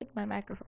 my microphone.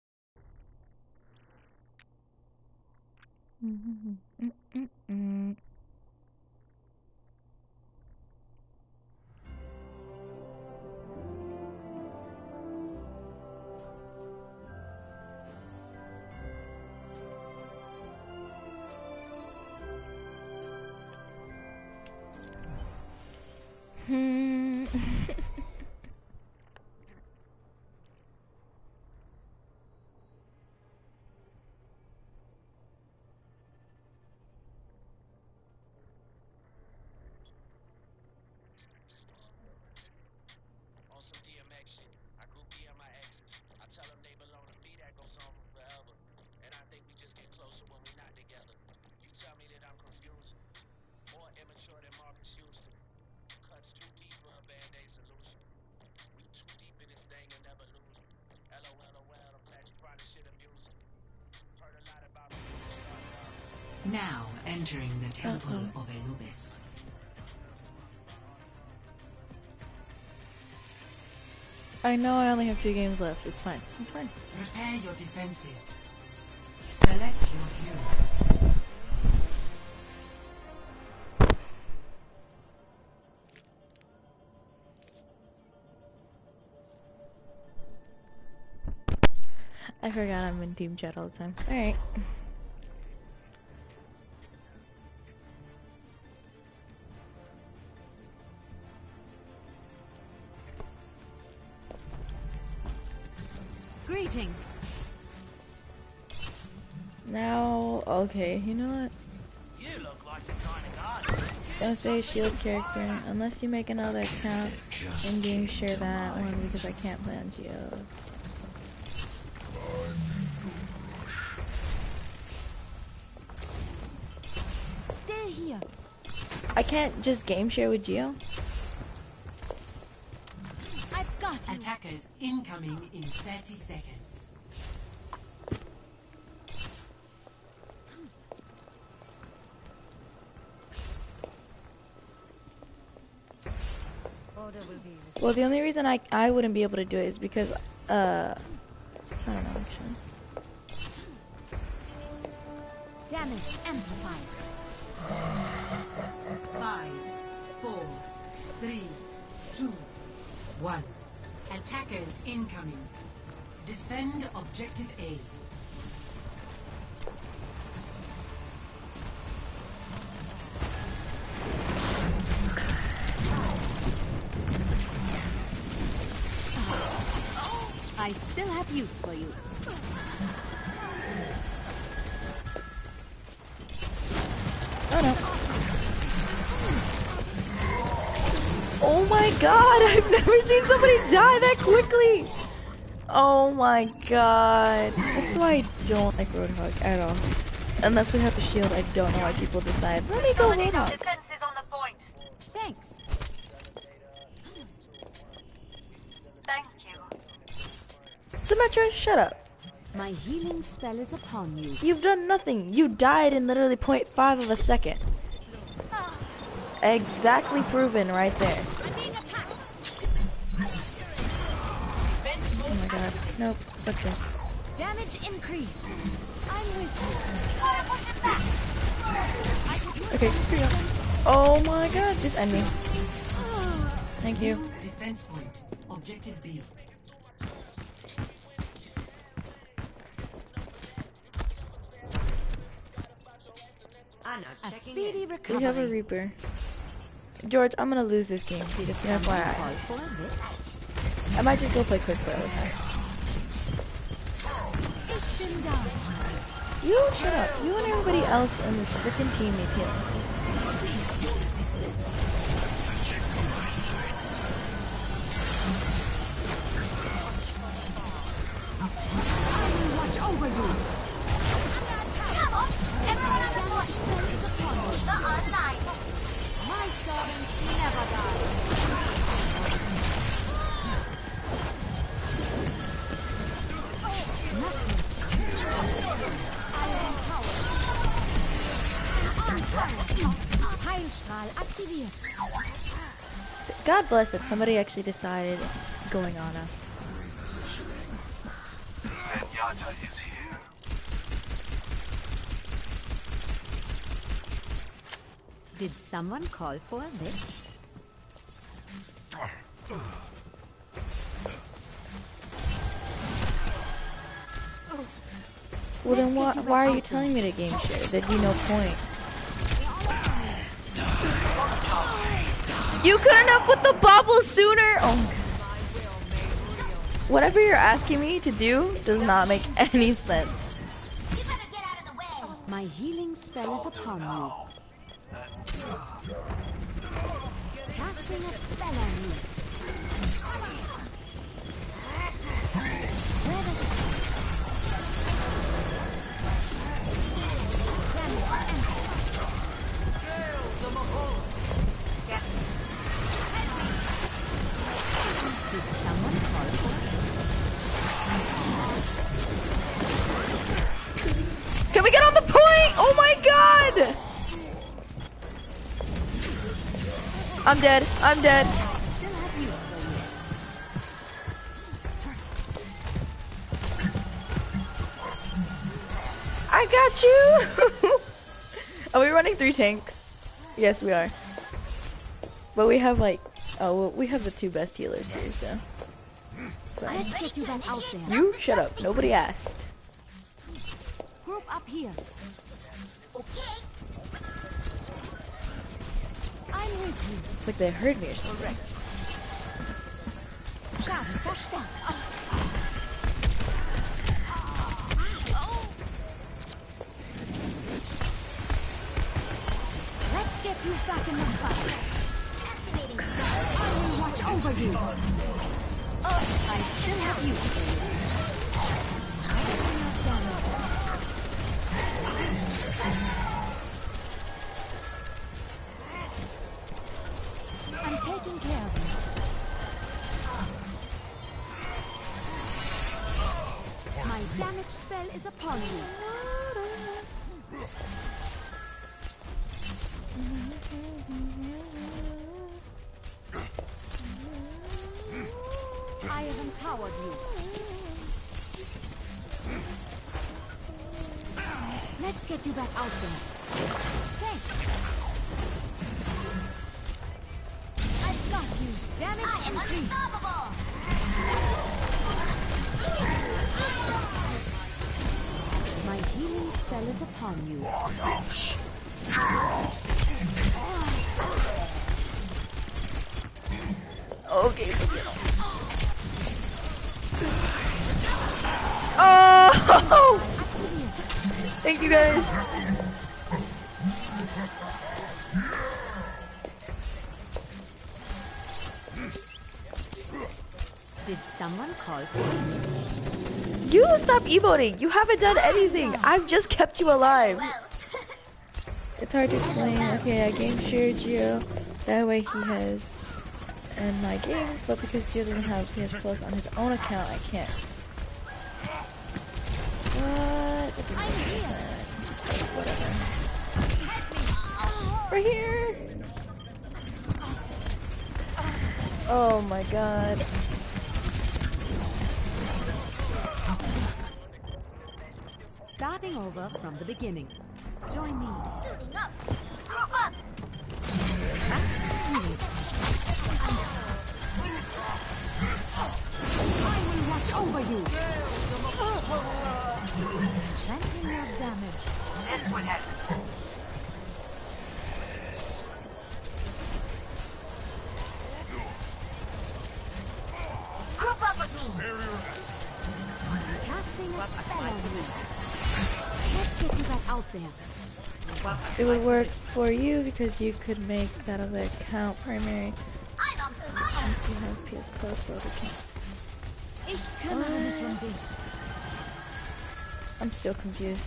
Now entering the Temple of Anubis. I know I only have 2 games left. It's fine. It's fine. Prepare your defenses. Select your hero. I forgot I'm in team chat all the time. Alright. Greetings. Now, okay, you know what? You look like the kind of guy. Don't say shield character unless you make another account in game. Share that one because I can't play on Geo. Stay here. I can't just game share with Geo. I've got you. Attackers incoming in 30 seconds. Order will be Well, the only reason I wouldn't be able to do it is because I don't know actually. damage amplified. 5, 4, 3, 2, 1. Attackers incoming. Defend objective A. I still have use for you. Oh no. Oh my god, I've never seen somebody die that quickly! Oh my god. That's why I don't like Roadhog at all. Unless we have a shield, I don't know why people decide, let me go Roadhog. Defenses on the point. Thanks. Thank you. Symmetra, shut up. My healing spell is upon you. You've done nothing. You died in literally 0.5 of a second. Exactly proven right there. I'm being attacked. Oh my god. Nope. Okay. Damage increase. I'm with Okay, here you go. Oh my god, just end me. Thank you. Defense point. Objective B. A speedy We recovery. have a Reaper. George, I'm gonna lose this game. Just an FYI. I might just go play Quick Play all the time. You shut up. You and everybody else in this freaking team need healing. Watch over you. Come on, everyone on the point. The online. My servants never die. Heilstrahl aktiviert. God bless it. Somebody actually decided going on a. Pinata is here. Did someone call for a lift? Well then why are you telling me to game share? There'd be no point. You couldn't have put the bubble sooner! Oh my God. Whatever you're asking me to do does not make any sense. You better get out of the way. My healing spell is upon you. Casting a spell on you. Did someone call for it? Can we get on the point? Oh my God! I'm dead. I'm dead. Still have use for you. I got you! Are we running 3 tanks? Yes, we are. But we have like, oh, well, we have the 2 best healers here, so. Let's get you back out there. You shut up. Nobody asked. Group up here. Okay. I'm with you. It's like they heard me or something. Schaden verstärkt. Let's get you back in the fight. Activating. I will watch over you. I still have you. I'm taking care of you. My damage spell is upon you. I have empowered you. Let's get you back out there. Thanks. I've got you. Damage I am increased. unstoppable. My healing spell is upon you. Okay. Oh! Thank you guys. Did someone call for me? You stop emoting. You haven't done anything. I've just kept you alive. Well, It's hard to explain. Okay, I game share Gio. That way he has in my games, but because Gio doesn't have PS Plus on his own account, I can't. What? That doesn't make any sense. Whatever. Right here. Oh my God. Starting over from the beginning. Join me. building up. Group up. I will watch over you. Chanting your damage. That's what happened. Group up with me. Casting a spell on you. Let's get you back out there. It would work for you because you could make that other account primary I'm on fire. since you have PS Plus for other account. Ich kümmere mich um dich. I'm still confused.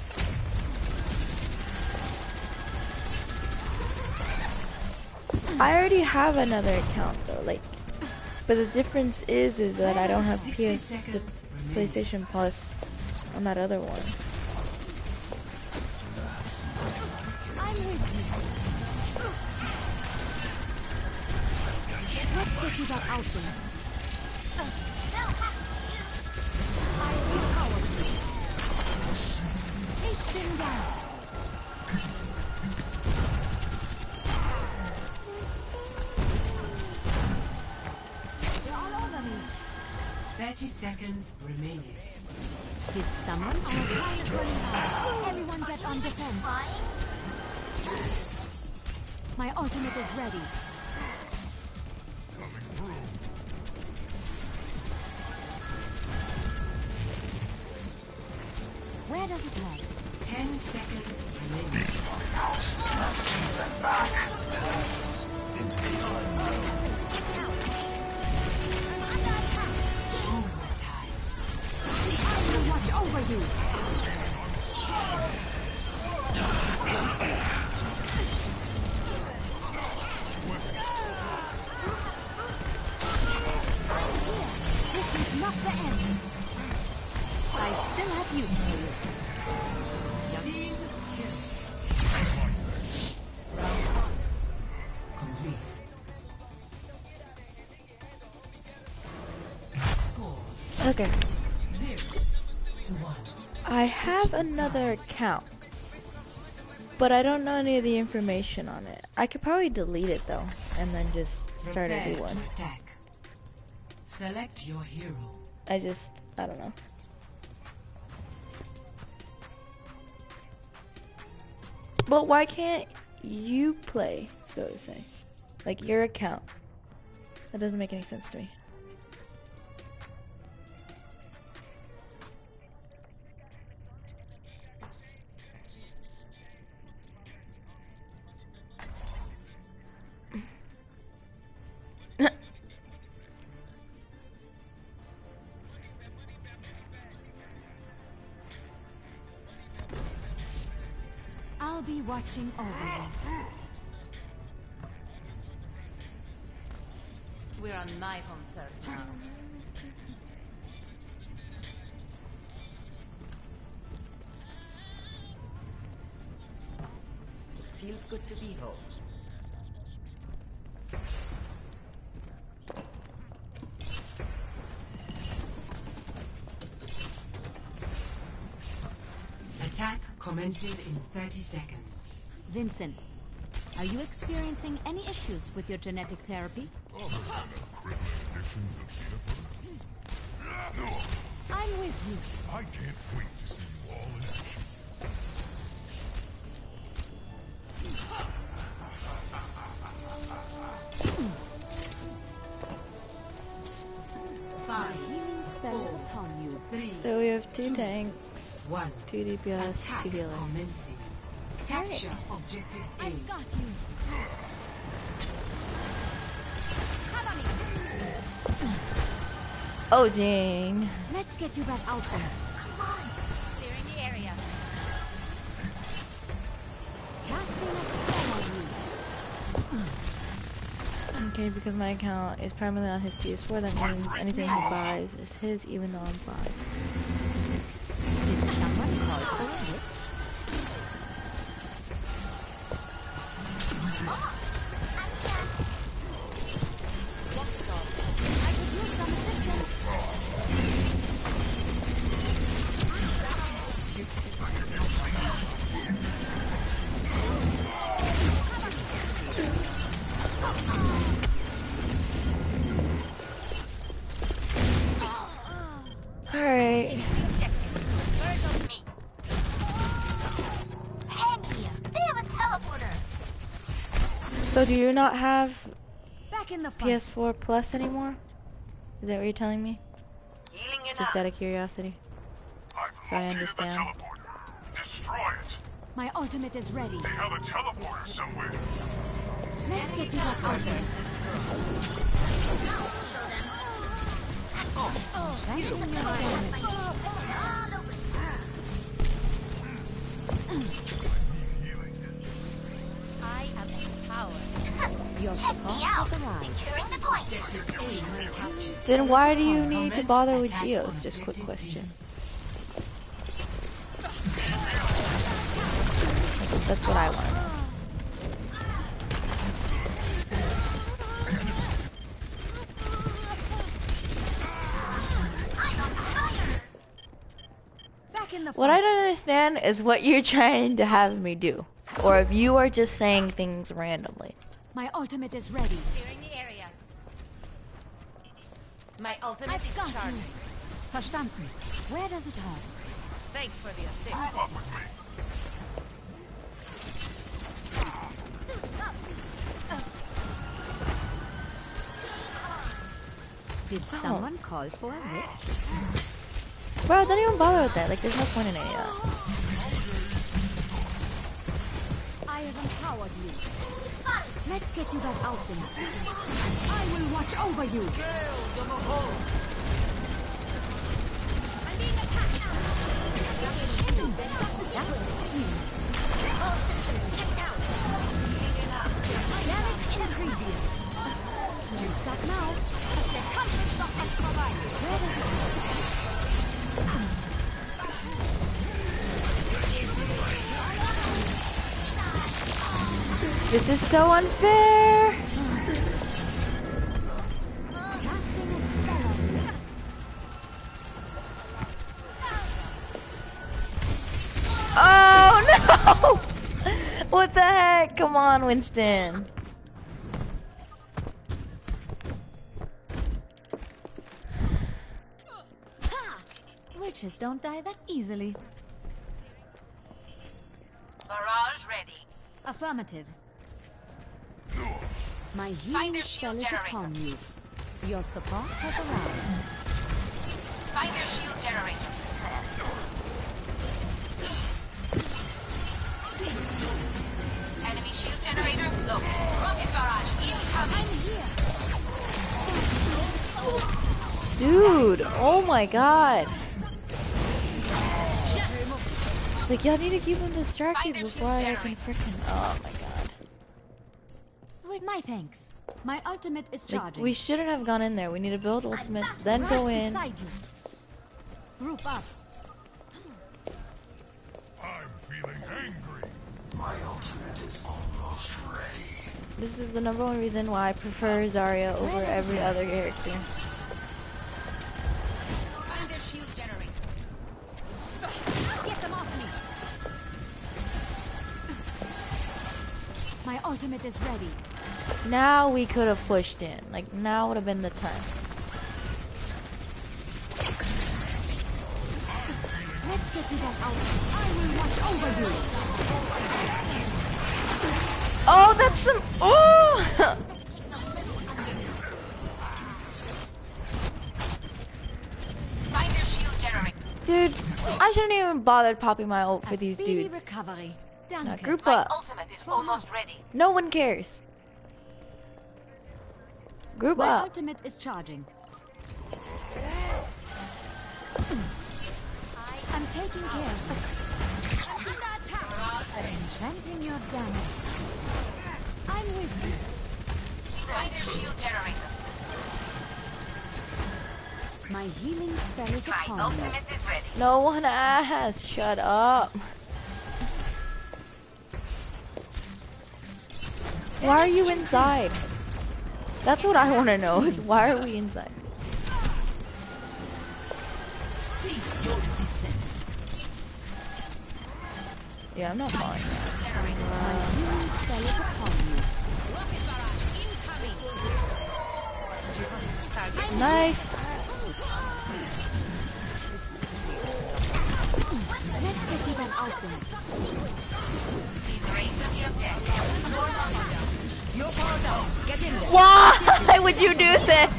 I already have another account though, like, but the difference is that I don't have 60 the seconds remaining. PlayStation Plus on that other one. I'm with you. Let's get you back out there. I empower you. seconds remaining. Did someone? Our time is running out. Everyone get on defense. My ultimate is ready. Where does it hurt? 10 seconds remaining. Into the unknown. Overtime. I will watch over you. This is not the end. I still have use for you. Team kill. Complete. Score Okay. 0-1. I have another account, but I don't know any of the information on it. I could probably delete it though, and then just start a Prepare new to one. attack. Select your hero. I don't know. But why can't you play, so to say? Like your account. That doesn't make any sense to me. I'll be watching over you. We're on my home turf now. Feels good to be home. Attack commences in 30 seconds. Vincent, are you experiencing any issues with your genetic therapy? Other than a crippling addiction to peanut butter? I'm with you. I can't wait to see you all in action. My healing spells upon you. 3, So we have 2 tanks, 1. 2 DPS, Attack 2 healer. commencing. Capture objective A. I've got you. Oh dang. Let's get you back out there. Clearing the area. Casting a spell on you. Okay, because my account is primarily on his PS4, that means anything he buys is his, even though I'm 5. Did someone call for a witch? I could use some assistance. Alright. Birds on me. Hey, they have a teleporter. So do you not have Back in the fight. PS4 Plus anymore? Is that what you're telling me? Healing Just enough. out of curiosity. I've So I located the understand. teleporter. Destroy it. My ultimate is ready. They have a teleporter somewhere. Let's get you back out there. Strengthen your damage. I am empowered. Your Check me support out. has arrived. Securing the point. Objective A captured. Then why do you need to Commence bother with attack Geos? on Just quick objective question. That's what I want to know. Back in the What I fight. don't understand is what you're trying to have me do. Or if you are just saying things randomly. My ultimate is ready. Clearing the area. My ultimate I've is got you. charging. Verstanden. Where does it hurt? Thanks for the assist. Move up with me. Did someone call for a lift? Bro, don't even bother with that. Like, there's no point in any of that. I have empowered you. Let's get you back out there. I will watch over you. I'm being attacked now. All systems checked out. Damage increasing. Use that now. The comfort box is provided. Where does it hurt? This is so unfair. Casting a spell on you. Oh no! What the heck? Come on, Winston. Witches don't die that easily. Barrage ready. Affirmative. My Find healing their spell shield is generator. upon you. Your support has arrived. Find their shield generator. Enemy shield generator low. Rocket barrage incoming. Dude, oh my god. Like, y'all need to keep him distracted before I can frickin'. Oh my god. With my thanks. My ultimate is Like, charging. we shouldn't have gone in there. We need to build ultimates, then right go in. beside you. Group up. I'm feeling angry. My ultimate is almost ready. This is the #1 reason why I prefer Zarya over every other character. Find their shield generator. Get them off me. My ultimate is ready. Now we could have pushed in. Like, now would have been the time. Let's get you back out. I will watch over you. Oh, that's some. Oh! Find their shield generator. Dude, I shouldn't even bothered popping my ult for A these speedy dudes. recovery. Now, Danke. group My up. ultimate is almost ready. No one cares. Group My up. ultimate is charging. I'm taking care. Enchanting your damage. I'm with you. Find their shield generator. My healing spell is My upon you. ultimate is ready. No one asked. Shut up. Why are you inside? That's what I want to know, is why are we inside? Cease your resistance. Yeah, I'm not falling. My healing spell is upon you. Rocket barrage incoming. Nice. Let's get you back out there. Raise the objective. You're far down. Get in there. Why would you do this?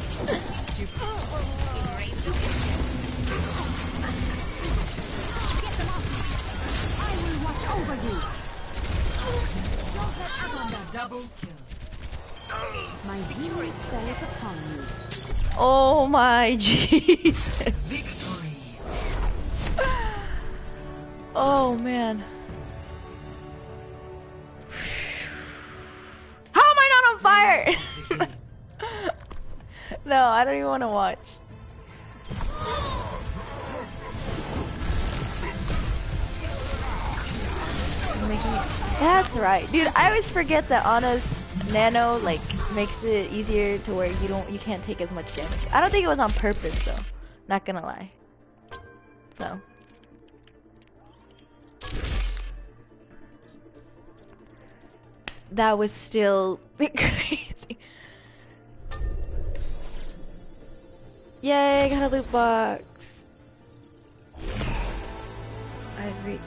I will watch over you. Don't let up on them. Double kill. My healing spell is upon you. Oh my Jesus. Victory. Oh man. How am I not on fire? No, I don't even want to watch. That's right, dude. I always forget that Ana's nano like makes it easier to where you can't take as much damage. I don't think it was on purpose though. Not gonna lie. So. That was still crazy. Yay, I got a loot box. I've reached.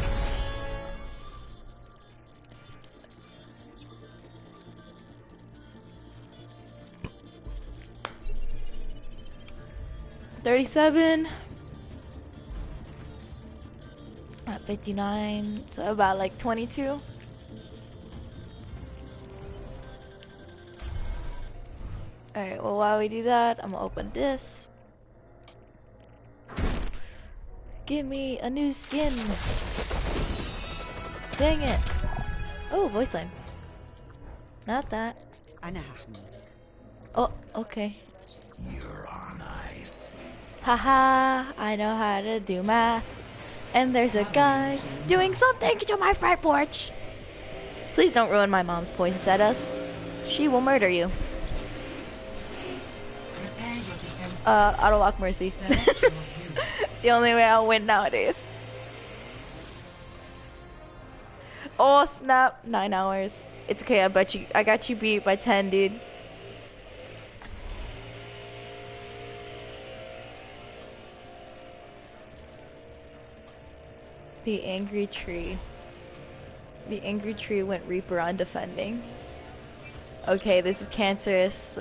$37. At 59, so about like 22. Alright, well while we do that, I'm gonna open this. Give me a new skin. Dang it. Oh, voice line. Not that. Oh, okay. You're on ice. Haha, I know how to do math. And there's a guy doing something to my front porch. Please don't ruin my mom's points at us. She will murder you. Prepare your defenses. Auto lock mercy. Select your hero. The only way I'll win nowadays. Oh snap, 9 hours. It's okay, I got you beat by 10, dude. The angry tree. The angry tree went Reaper on defending. Okay, this is cancerous.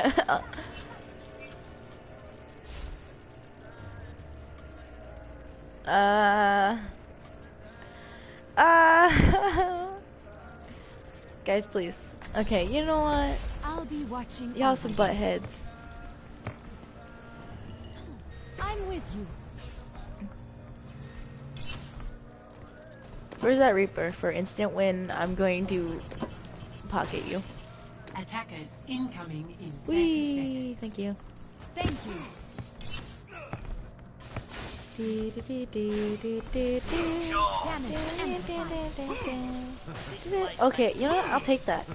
Guys, please. Okay, you know what? I'll be watching. Y'all some butt heads. I'm with you. Where's that Reaper? For instant win, I'm going to pocket you. Attackers incoming in 30 Whee! seconds. Thank you. Thank you. Damage amplified. Okay, you know what? I'll take that.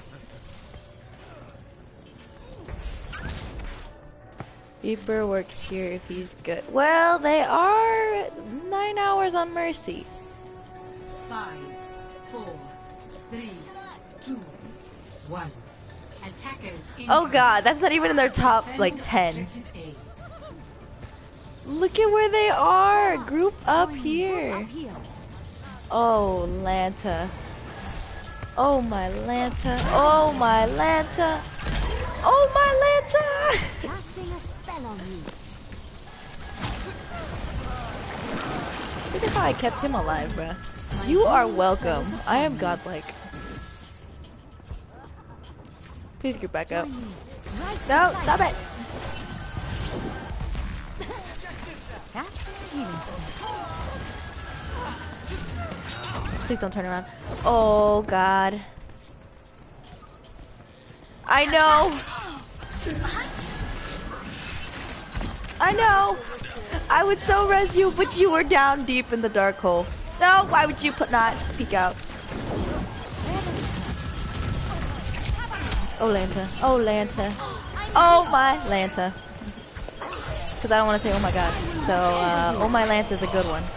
Reaper works here if he's good. Well, they are 9 hours on Mercy. 5, 4, 3, 2, 1. Attackers Oh god, that's not even in their top, like, 10. Look at where they are! Group up here. Up here. Oh, Lanta. Oh, my Lanta. Oh, my Lanta. Oh, my Lanta! Casting a spell on you. Look at how I kept him alive, bruh. You are welcome. I am godlike. Please get back up. Join me. Right No, beside stop it! Casting a healing spell. Please don't turn around. Oh, God. I know! I know! I would so res you, but you were down deep in the dark hole. No, why would you not peek out? Oh, Lanta. Oh, Lanta. Oh, my Lanta. Because I don't want to say, oh, my God. So, oh, my Lanta is a good one.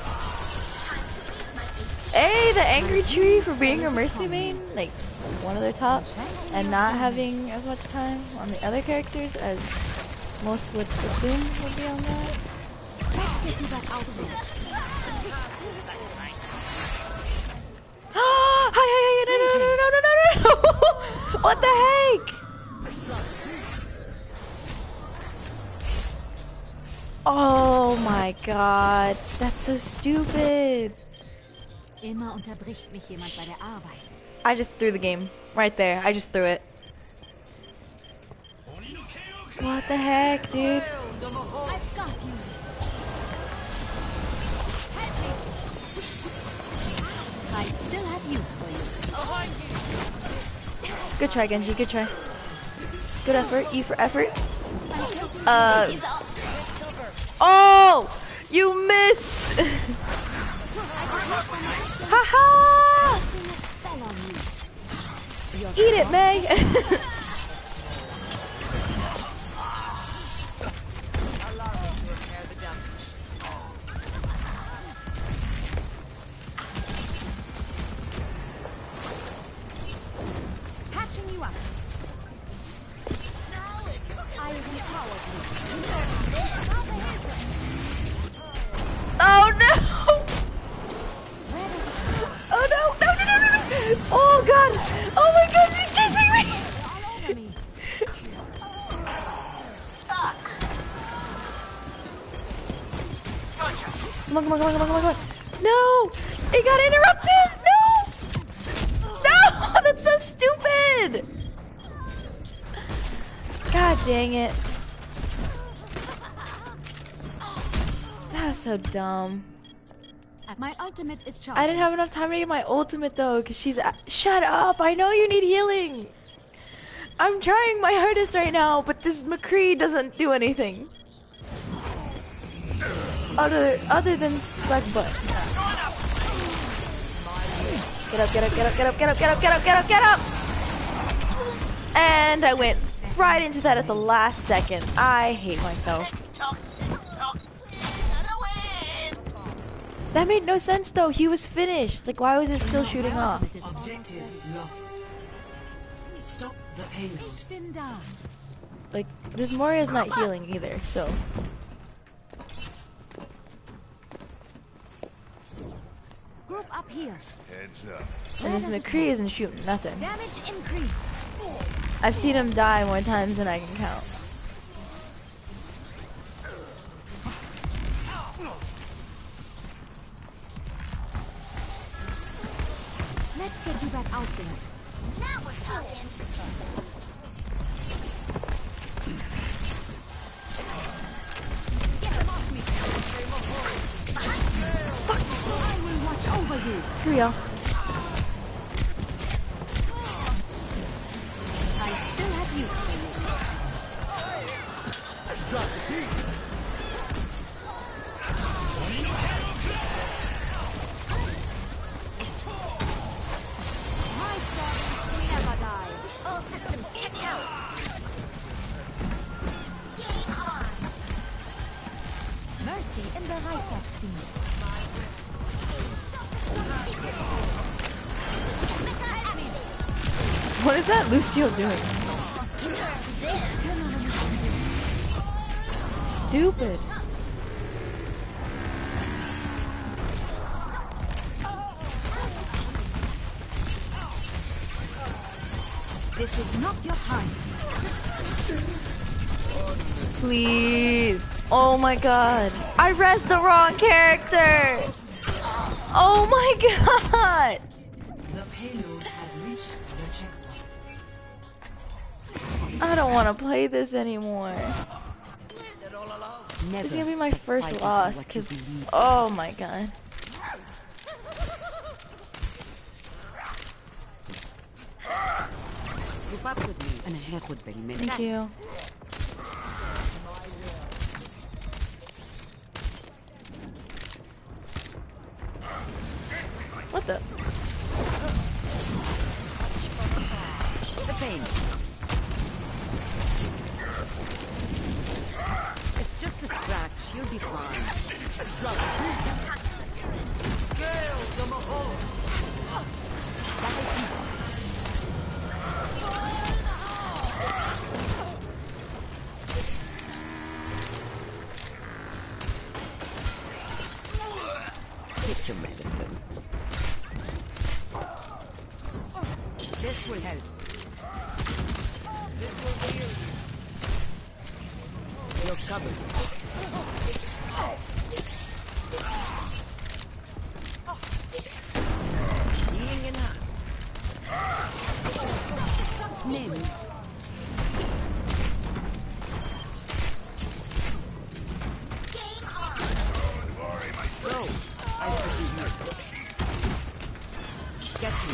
Hey, the Angry Tree for being a Mercy main, like, one of their top, and not having as much time on the other characters as most would assume would be on that. Let's get you back out of here. Hi, no. What the heck? Oh my god, that's so stupid. Immer unterbricht mich jemand bei der Arbeit. I just threw the game. Right there, I just threw it. What the heck, dude? I've got you. I still have use for you. Good try, Genji, good try. Good effort, E for effort. Oh! You missed! Haha! Casting a spell on you. Eat it, May! Patching you up. I have empowered you. Come on, come on, come on, come on, come on, come on. No! It got interrupted! No! No! That's so stupid! God dang it. That's so dumb. My ultimate is charged. I didn't have enough time to get my ultimate though, because she's... Shut up! I know you need healing! I'm trying my hardest right now, but this McCree doesn't do anything. Other than suck butt. Get up, get up, get up, get up, get up, get up, get up, get up, get up! And I went right into that at the last second. I hate myself. That made no sense though. He was finished. Like, why was it still shooting off? Objective lost. Stop the payload. It's been done. Like, this Moria's not healing either, so. Group up here. Heads up. And this McCree isn't shooting nothing. Damage increase. I've seen him die more times than I can count. Let's get you back out there. Now we're talking. Get them off me. I will watch over you. Here we go. I still have use for you. My son never dies. All systems checked out. Game on. Mercy in the Reichsdienst. What is that Lucio doing? Stupid. This is not your time. Please. Oh my god. I rezzed the wrong character. Oh my god. The payload has reached the checkpoint. I don't want to play this anymore. It's gonna be my first loss, cause oh my god. Keep up with me and head would be Thank you. What the? the pain. It's just a scratch. You'll be fine. Take your medicine. This will help. This will heal you. You're covered. Healing enough. Name. Game on. Go. I forgive you. Get me.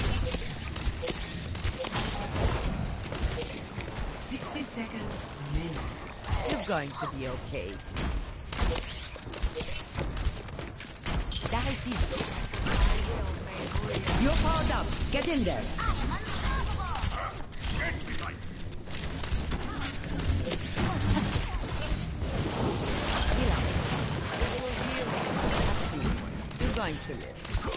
60 seconds minimum. You're going to be okay. That is it. You're powered up. Get in there. Heal up. You're going to live.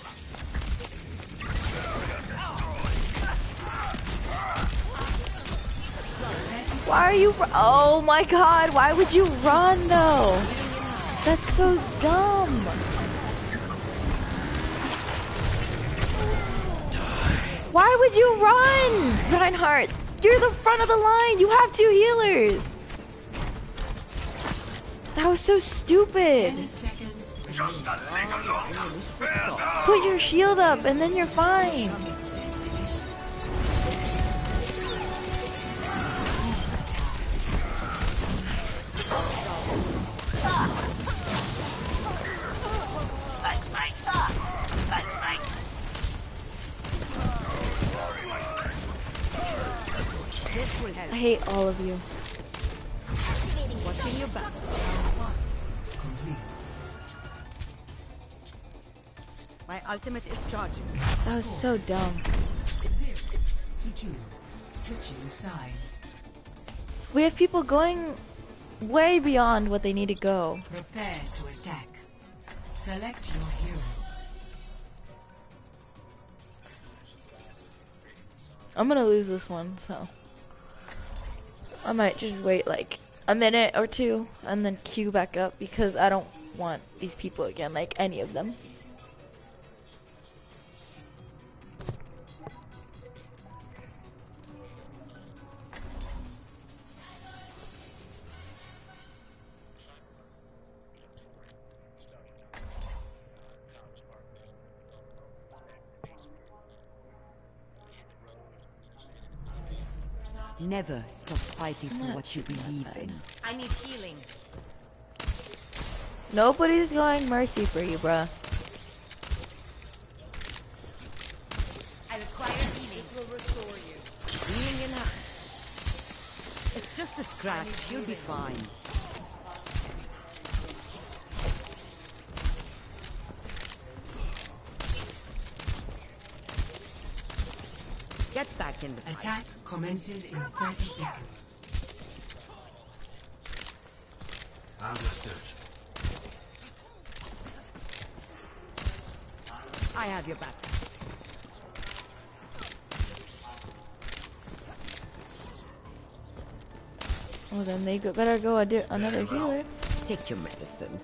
Why are you? Oh my god! Why would you run though? That's so dumb. Why would you run, Reinhardt? You're the front of the line. You have 2 healers. That was so stupid. 10 seconds Just a little longer. Put your shield up and then you're fine. Its destination. Thanks, mate. Thanks, mate. This will help. I hate all of you. Watching your back. Complete. My ultimate is charging. That was so dumb. 0-2. Switching sides. We have people going way beyond what they need to go. Prepare to attack. Select your hero. I'm gonna lose this one, so I might just wait like a minute or two and then queue back up because I don't want these people again, like any of them. Never stop fighting for what you believe in. I need healing. Nobody's going mercy for you, bruh. I require healing. This will restore you. Healing enough. It's just a scratch. You'll be fine. Get back in the fight. Attack commences in 30 seconds. Understood. I have your back. Well, then they better go another healer. Take your medicine.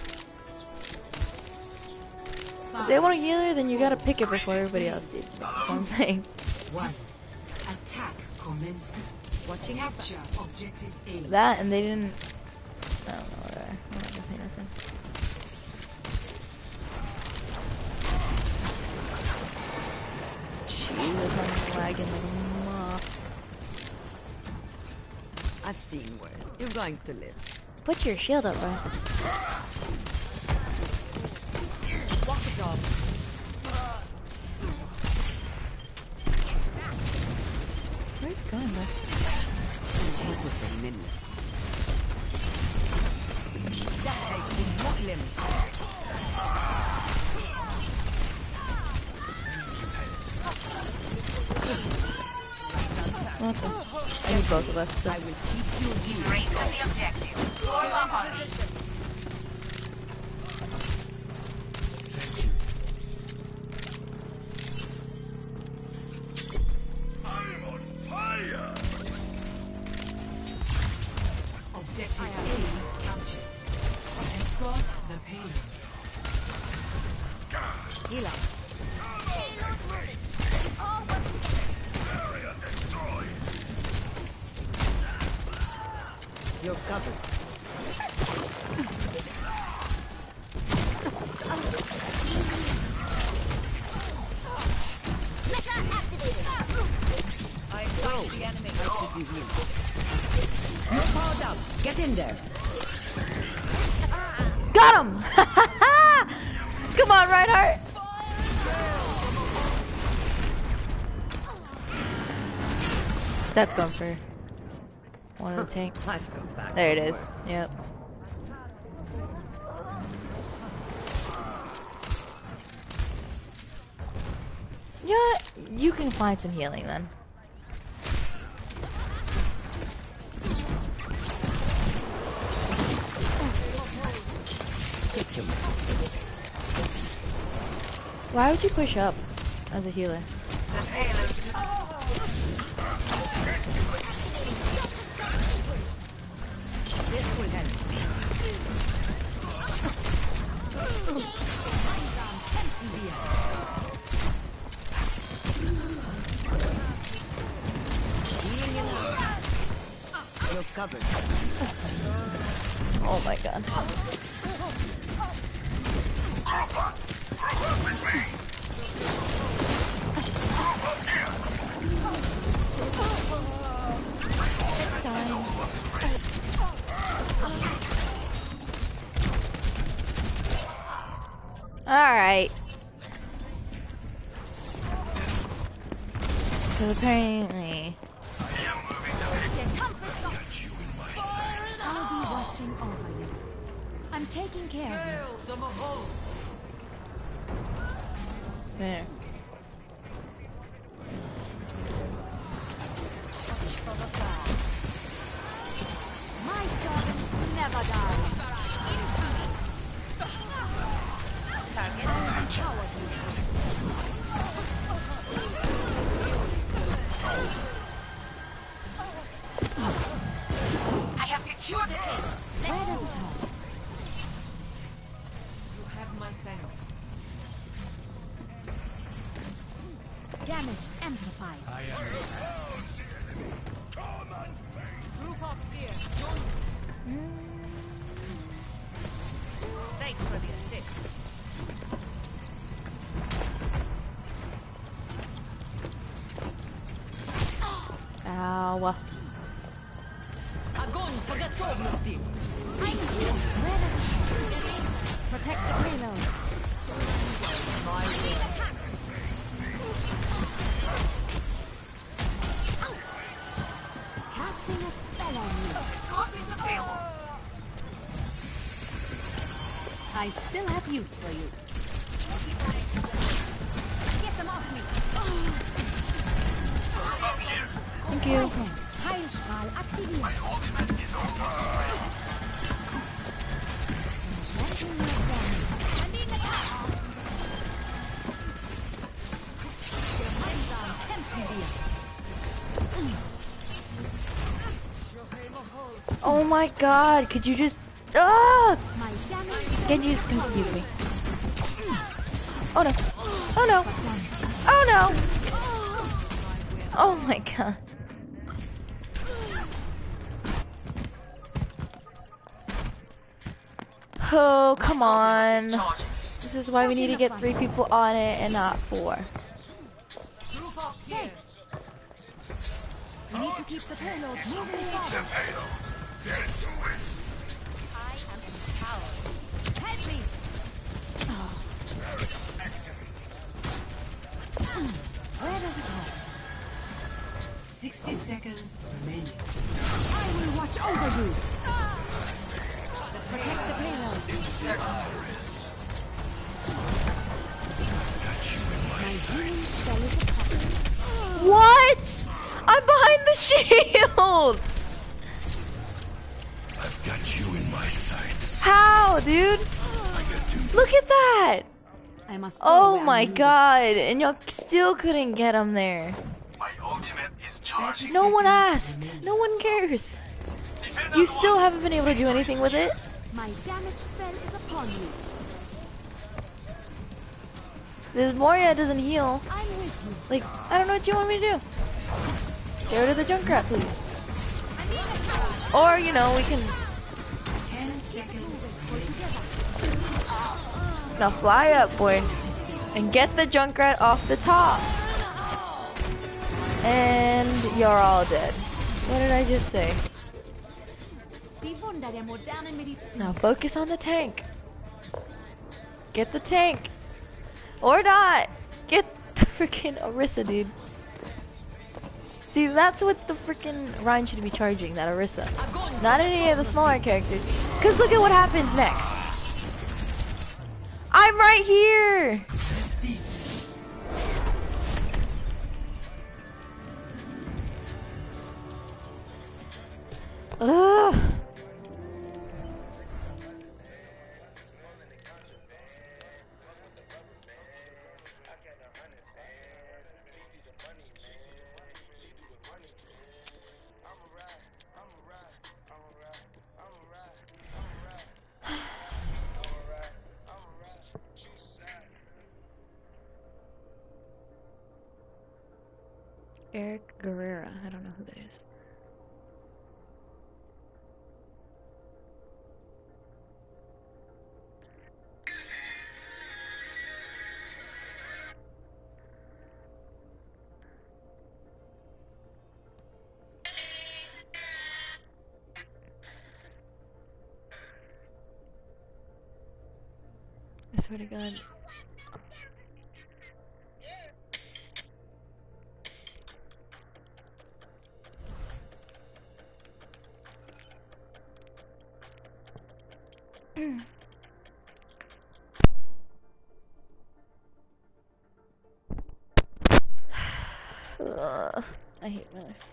If they want a healer, then you gotta pick it before everybody else did. That's what I'm saying. 1. Attack commencing. Watching your back. Capture objective A. That and they didn't. I don't know. Whatever. I'm not gonna say nothing. Jesus, I'm lagging like a moth. I've seen worse. You're going to live. Put your shield up, bro. Walk it off. Where are you going, bro? What the? I need both of us. So. I will keep you here. Range of the objective. Form up on me. I'm on fire! Objective A captured. Escort the payload. Heal up. Area destroyed! You're covered. Mecha activated. I fight the enemy. I keep you healed. You're powered up. Get in there. Got him! Come on, Reinhardt! That's going for one of the tanks. I've come back. There it from is. worse. Yep. Yeah, you can find some healing then. Take your medicine. Why would you push up as a healer? The payload. This will help. Healing enough. You're covered. Oh my god. Alright. So apparently... I'll be watching over you. I'm taking care of you. There. My servants never die. I have secured it. Where does it hurt? You have my thanks. Damage amplified. Group up here. Join me. Thanks for the assist. Ow. Огонь по готовности. I'm here. Where does it hurt? Protect the payload. Casting a spell on you. I still have use for you. Get them off me. Thank you. Heilstrahl aktiviert. Enchanting your damage. Gemeinsam kämpfen wir. Oh my god, could you just... Ah! My damage Can you just confuse me? Oh no. Oh no. Oh no. Oh my god. Oh, come on. This is why we need to get 3 people on it and not 4. Group up here. We need to keep the payload moving forward. I am empowered. Help me. Where does it hurt? 60 seconds remaining. I will watch over you. Protect the payload. My healing spell is upon you. What? I'm behind the shield! I've got you in my sights. How, dude? Look at that! I must go Oh where I'm my needed. god, and y'all still couldn't get him there. My ultimate is charging. No one asked. No one cares. You still haven't been able to do anything with it? My damage spell is upon you. This Moria doesn't heal. I'm with you. Like, I don't know what you want me to do. Get rid of the Junkrat, please. Or, you know, we can... 10 seconds. Now fly up, boy. And get the Junkrat off the top. And you're all dead. What did I just say? Die Wunder der modernen Medizin. Now focus on the tank. Get the tank. Or not. Get the freaking Orisa, dude. See, that's what the freaking Ryan should be charging, that Orisa. Not any of the smaller characters. Because look at what happens next. I'm right here. Ugh. Eric Guerrera. I don't know who that is. swear to God. I hate my life.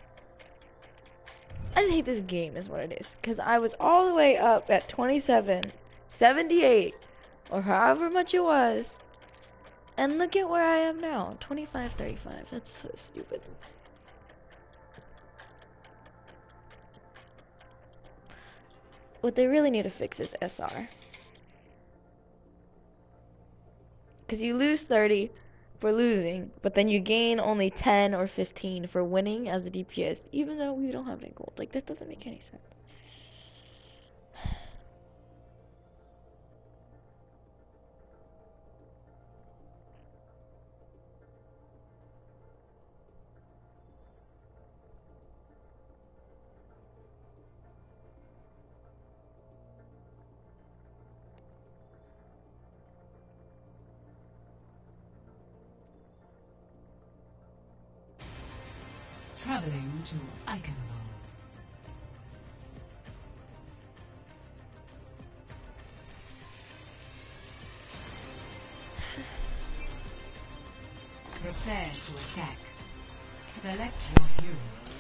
I just hate this game is what it is. Because I was all the way up at 27, 78, or however much it was. And look at where I am now. 25, 35. That's so stupid. What they really need to fix is SR. Because you lose 30 for losing, but then you gain only 10 or 15 for winning as a DPS, even though we don't have any gold. Like, that doesn't make any sense. Traveling to Eichenwald. Prepare to attack. Select your hero.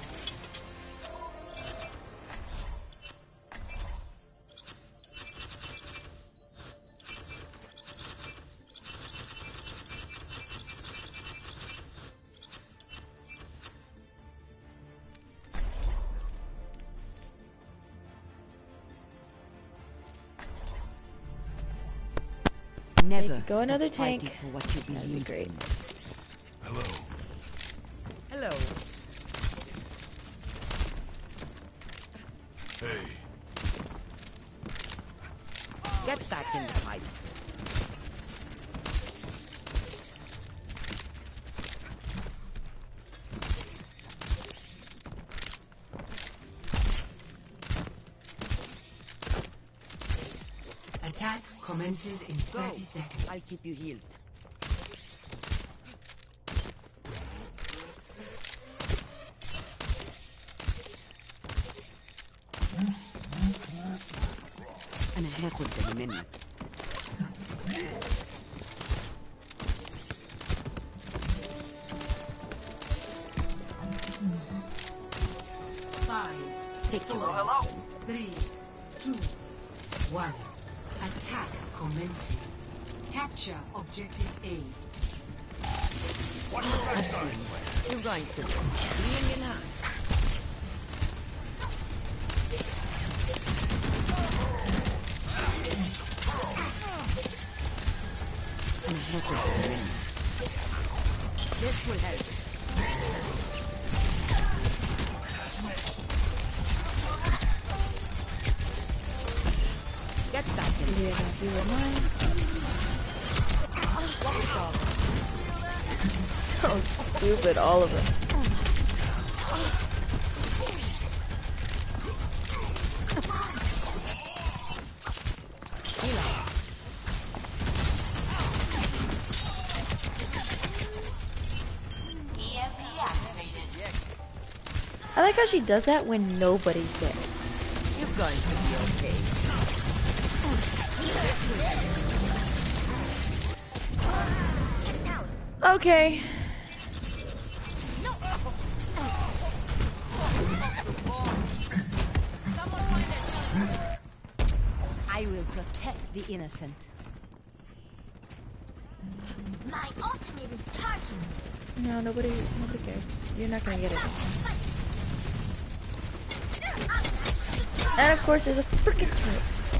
Never Go another stop fighting tank. for what you That'd be believe great. in. Hello. Hello. Hey. Get back in the fight. Attack commences in 30 seconds. I'll keep you healed. أنا هاخد بالي منك. Take your Hello? 3, 2, 1. Attack commencing. Capture objective A. You're going to be in hand. أنا هاخد بالي منك. This will help. Get back in Yeah, you were mine. So stupid, all of them. I like how she does that when nobody's there. You're going to be okay. Okay. I will protect the innocent. My ultimate is charging. No, nobody cares. You're not gonna get it. And of course, there's a freaking turret.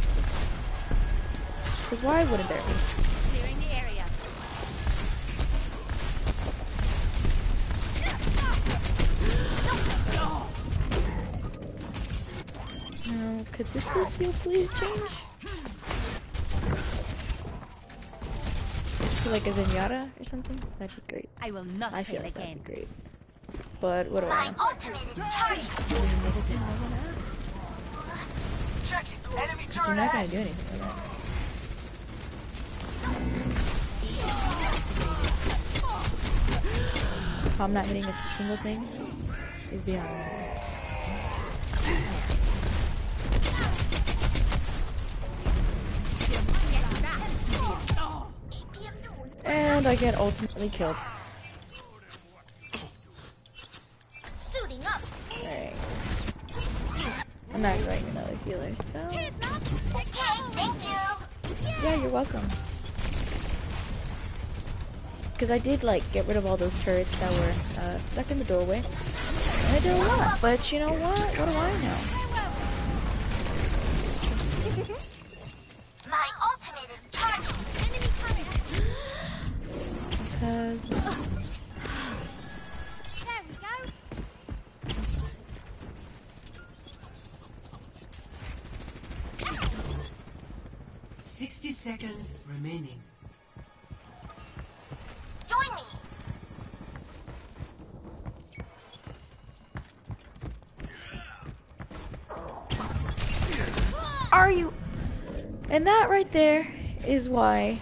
So why wouldn't there be? Clearing the area. No, could this Lucio please change? To like a Zenyatta or something? That'd be great. I will not I feel fail like that'd again. be great. But what do I My know? ultimate is charging. Check it. Enemy You're turret not ahead. gonna do anything with that. how I'm not hitting a single thing is beyond me. And I get ultimately killed. Suiting up. Alright. I'm not going another healer, so... Okay, thank you. Yeah, you're welcome. Because I did, like, get rid of all those turrets that were stuck in the doorway. And I did a lot, but you know what? What do I know? My ultimate is charging. Enemy turret. Because... There we go. 60 seconds remaining. Join me. Are you? And that right there is why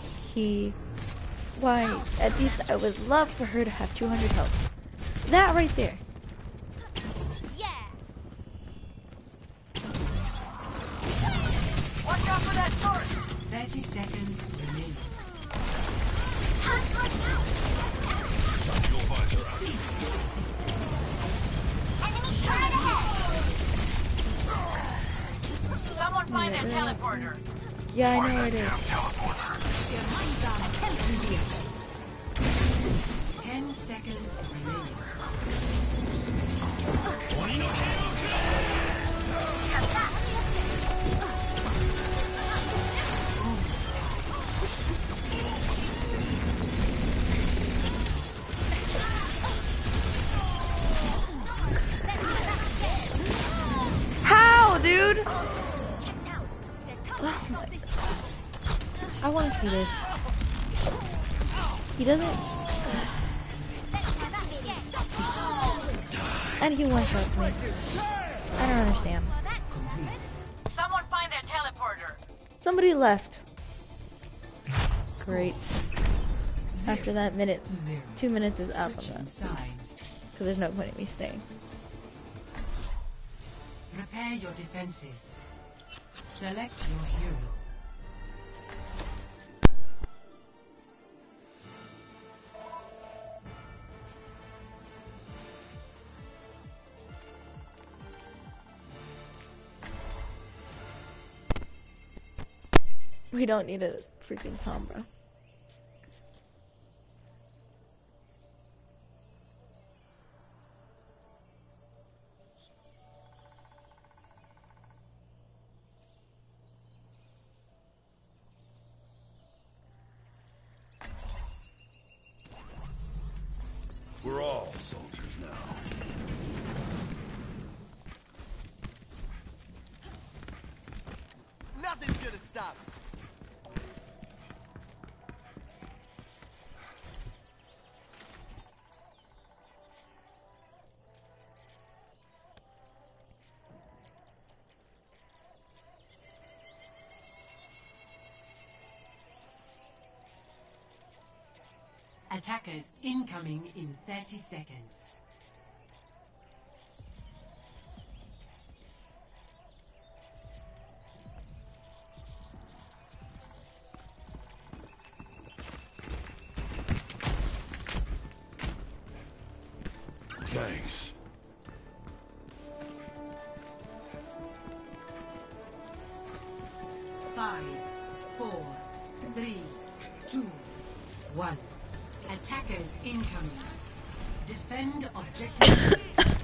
at least I would love for her to have 200 health. That right there. Yeah. Watch out for that turret! 30 seconds remaining. Time's running out. Enemy turret ahead. Someone find that teleporter. Yeah, I know it is. 10 seconds remaining. How, dude? Oh my. I want to see this. He doesn't. And he one-shots me. I don't understand. Someone find that teleporter. Somebody left. Great. After that minute, 2 minutes is up on Switching that. sides. Because there's no point in me staying. Prepare your defenses. Select your hero. We don't need a freaking Sombra. We're all soldiers now. Nothing's gonna stop me. Attackers incoming in 30 seconds. Thanks. Five, 4, 3, 2, 1. Attackers incoming. Defend objective.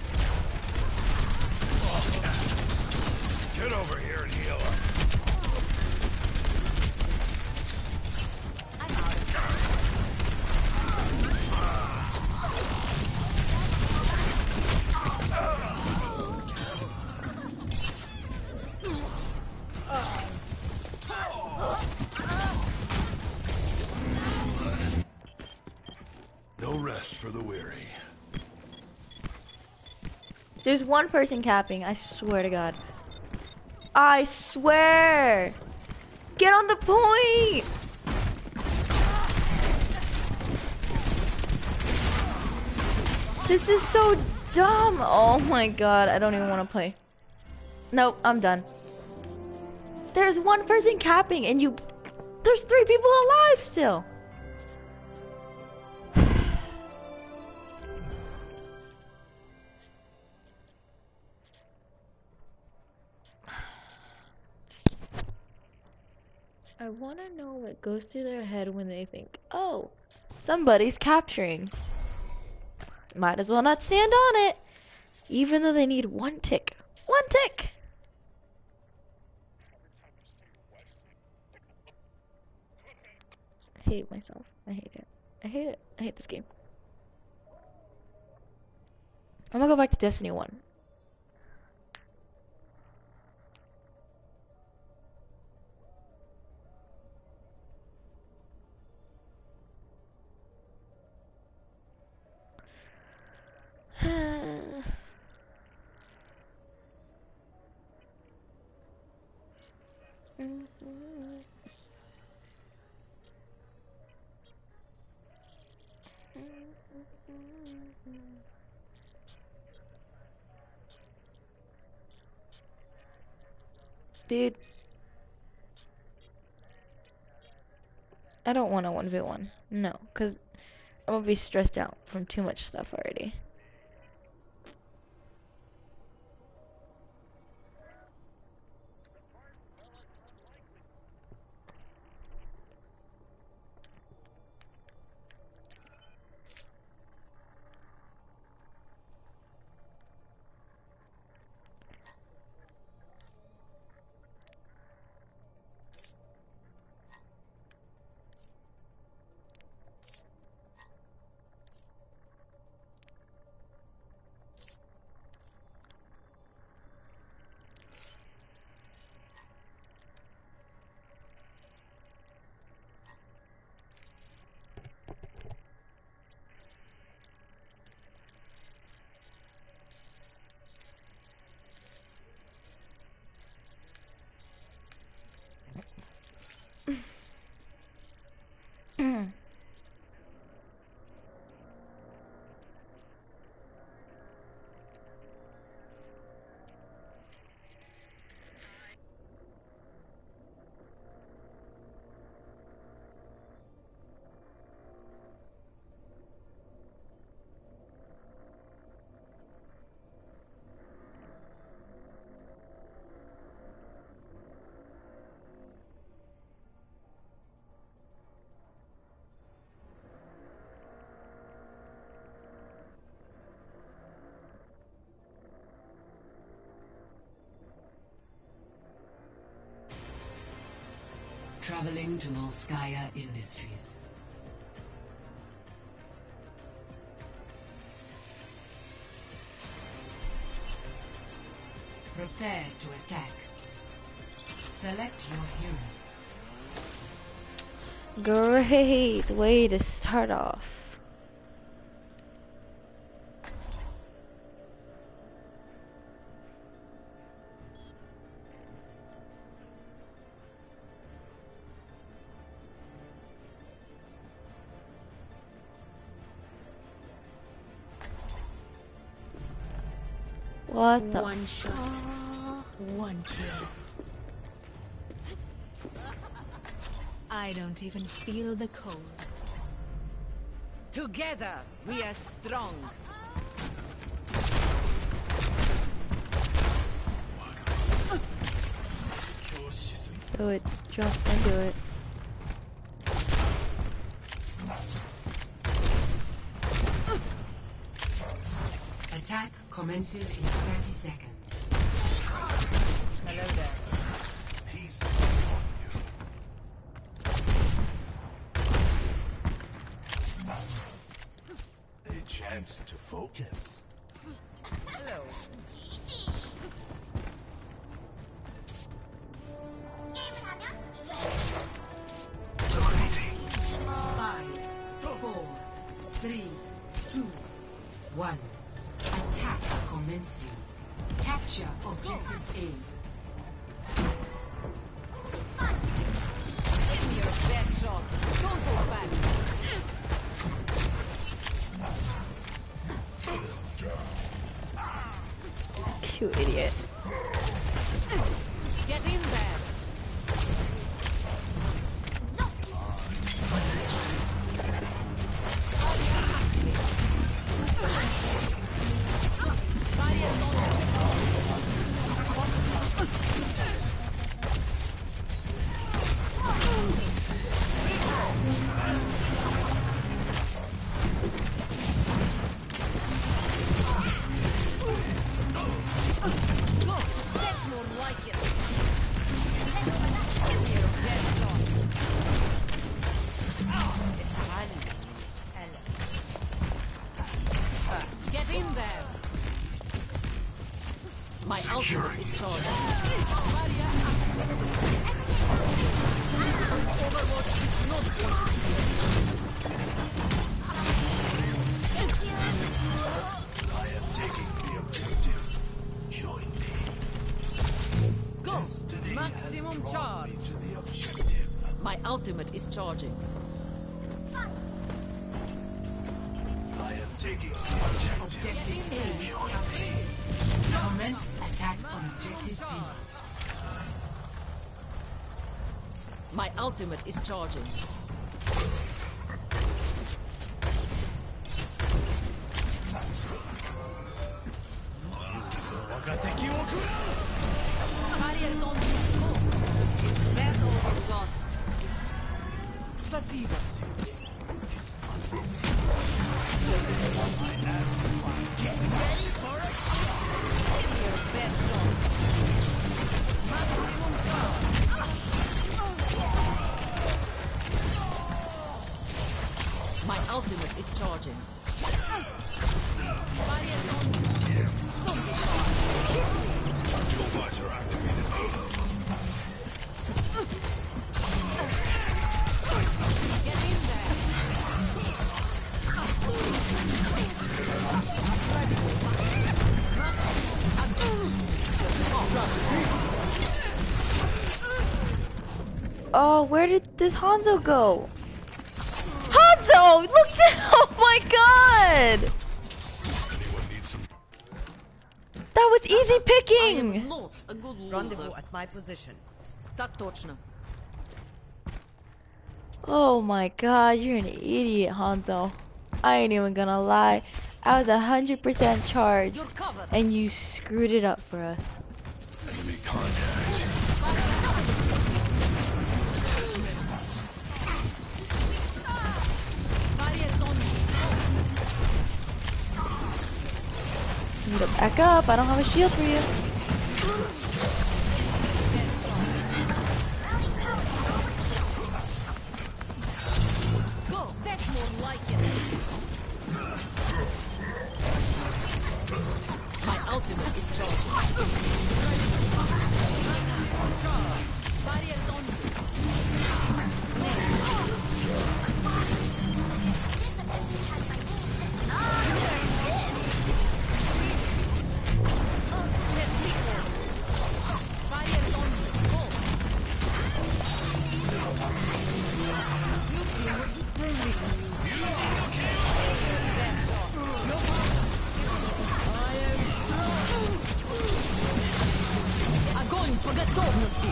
Get over here and heal up. No rest for the weary. There's one person capping, I swear to God. I swear! Get on the point! This is so dumb. Oh my god, I don't even want to play. Nope, I'm done. There's one person capping and there's 3 people alive still. I want to know what goes through their head when they think, oh, somebody's capturing. Might as well not stand on it, even though they need 1 tick. 1 tick! I hate myself. I hate it. I hate it. I hate this game. I'm gonna go back to Destiny 1. Dude, I don't want a 1v1. No, because I'm gonna be stressed out from too much stuff already. Traveling to Volskaya Industries. Prepare to attack. Select your hero. Great way to start off. What the? One shot, one kill. I don't even feel the cold. Together, we are strong. So it's jump into it. Attack commences in 30 seconds. Hello there. Peace upon you. A chance to focus. Hello. Greetings. 5, 4, 3, 2, 1. Attack commencing. Capture objective A. Give me your best shot. Don't hold back. You idiot. Get in there. Get in there. My ultimate is charged. Overwatch is not wanted I am taking the objective. Join me. Go. Destiny Maximum has brought charge. me to the objective. My ultimate is charging. I am taking the objective. Objective A captured. Commence attack on objective B. My ultimate is charging. Barriers on you. Go. Bend over God. Spasibo. My ultimate is charging. Dual visor activated. Get in there. Oh, where did this Hanzo go? Hanzo! Look down! Oh my god! Anyone need some? That was easy I am picking! not a good loser. Rendezvous at my position. Так точно. Oh my god, you're an idiot, Hanzo. I ain't even gonna lie. I was 100% charged, You're covered. and you screwed it up for us. Enemy contact. Barriers on you. You need to back up. I don't have a shield for you. Go. That's more like it. My ultimate is charging. Barriers on you. Barriers on you. Go. Огонь по готовности!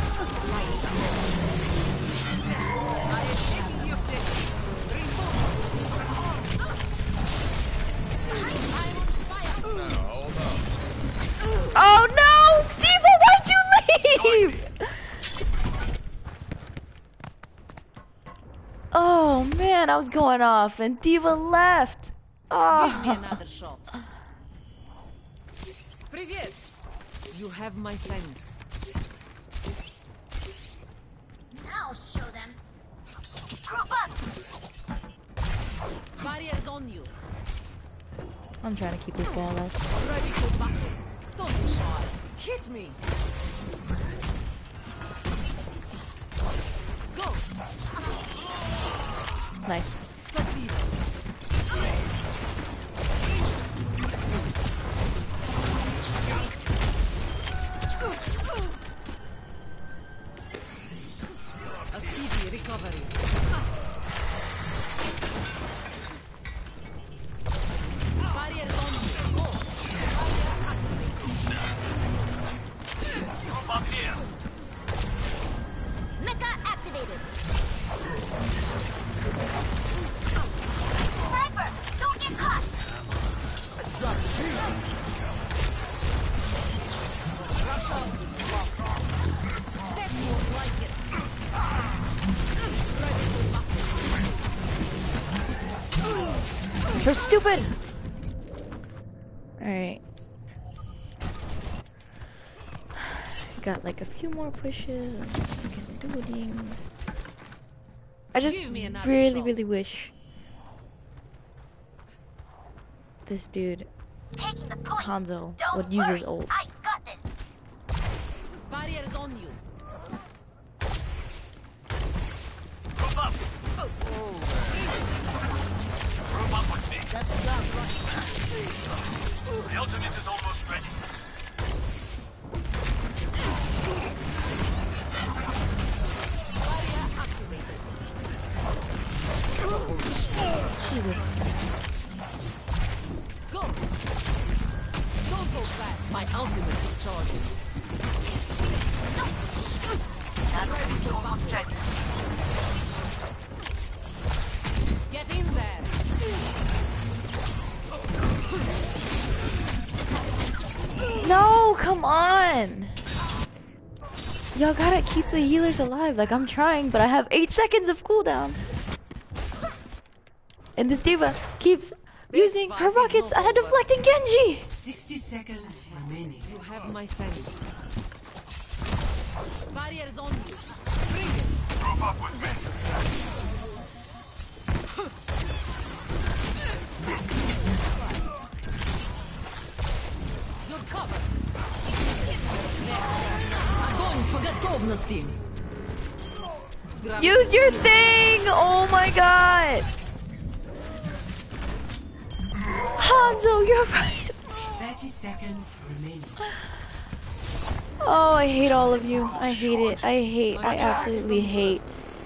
Oh no! Diva, why'd you leave? Oh man, I was going off and Diva left. Give me Oh. another shot. Привет! You have my thanks. I'll show them. Group up. Barriers on you. I'm trying to keep this guy alive. Ready to battle. Don't be shy. Hit me. Go. Nice. Спасибо. A speedy recovery. Barriers on you. Go. Barrier activated. So stupid! Alright. Got like a few more pushes. And we can do things. I just Give me another really, shot. really wish this dude, Taking the point. Hanzo, Don't would use his worry, ult. I got this. Barrier is on you. Move up. Group up with me. The ultimate is almost ready. Barrier activated. Jesus. Go. Don't go back. My ultimate is charging. Get in there. No, come on! Y'all gotta keep the healers alive. Like, I'm trying, but I have 8 seconds of cooldown. And this diva keeps using her fight is rockets not at over. deflecting Genji! 60 seconds remaining. You have my thanks. Barrier is on you. Bring it. Group up with me. You're covered. Огонь по готовности. Use your thing! Oh my god! Hanzo, you're right! 30 seconds remaining. Oh, I hate all of you. I hate it. I absolutely hate.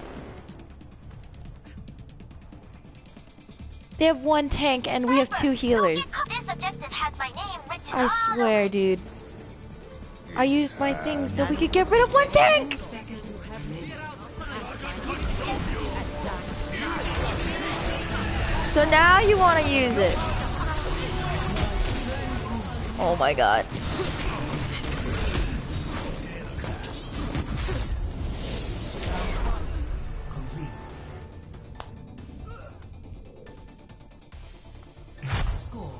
They have 1 tank and we have 2 healers. This objective has my name written I all swear, dude. I used my thing so we could get rid of 1 tank! Seconds remaining. So now you want to use it. Oh my god. Complete. Score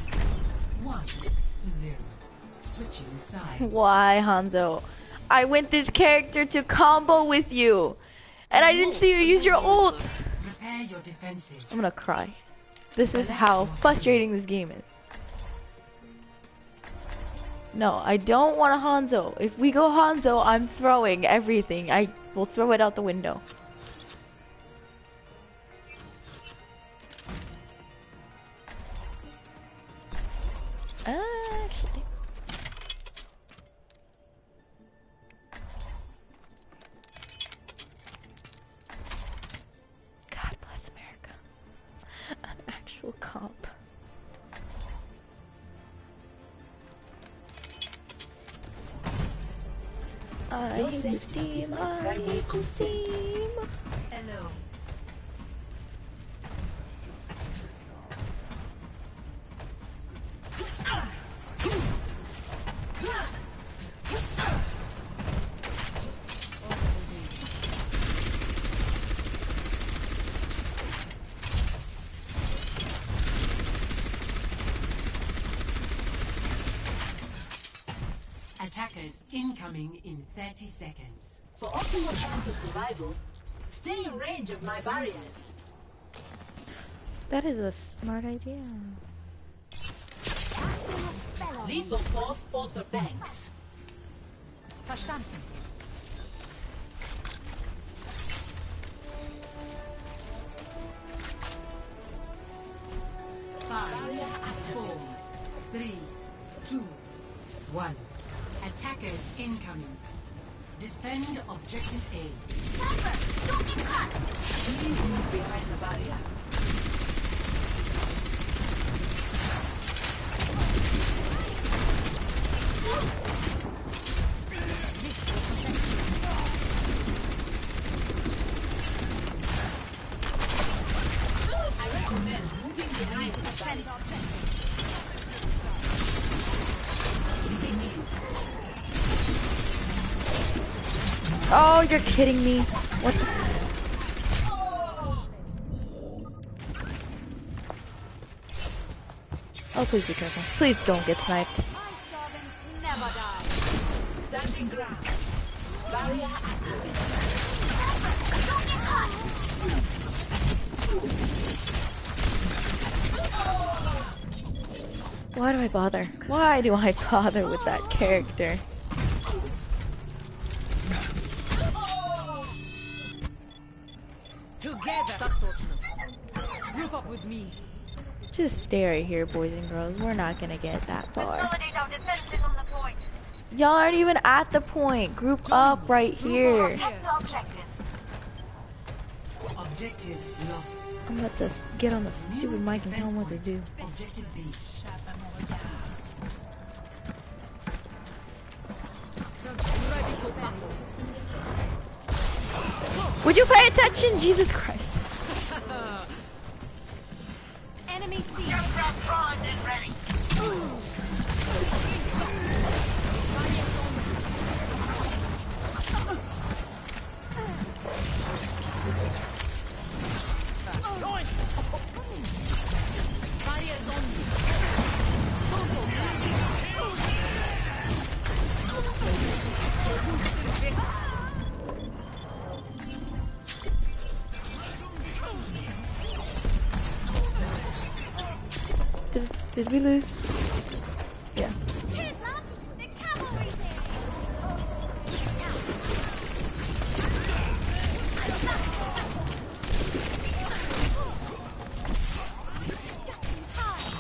1-0. Switching sides. Why, Hanzo? I went this character to combo with you. And I didn't see you use your ult. Prepare your defenses. I'm gonna cry. This is how frustrating this game is. No, I don't want a Hanzo. If we go Hanzo, I'm throwing everything. I will throw it out the window. Actually. God bless America. An actual comp. I hate this team. I hate this team. Hello. Attackers incoming in 30 seconds. For optimal chance of survival, stay in range of my barriers. That is a smart idea. Casting a spell on Leap of force both the banks. Verstanden. Five, 4, 3, 2, 1. Attackers incoming. Defend objective A. Sniper, don't get caught. Please move behind the barrier. I recommend moving behind the barrier. Oh, you're kidding me. What the Oh, please be careful. Please don't get sniped. My servants never die. Standing ground. Barrier activated. Don't get hurt! Why do I bother? Why do I bother with that character? Together. Так точно. Group up with me. Just stay right here, boys and girls. We're not gonna get that far. Consolidate our defenses on the point. Y'all aren't even at the point. Group up right here. Protect the objective. Objective lost. I'm about to get on the stupid mic and tell them what to do. Objective B. Ready for battle. Would you pay attention? Jesus Christ. Enemy C. Barriers on you. Did we lose? Yeah. Cheers, love! The cavalry's here! Just in time!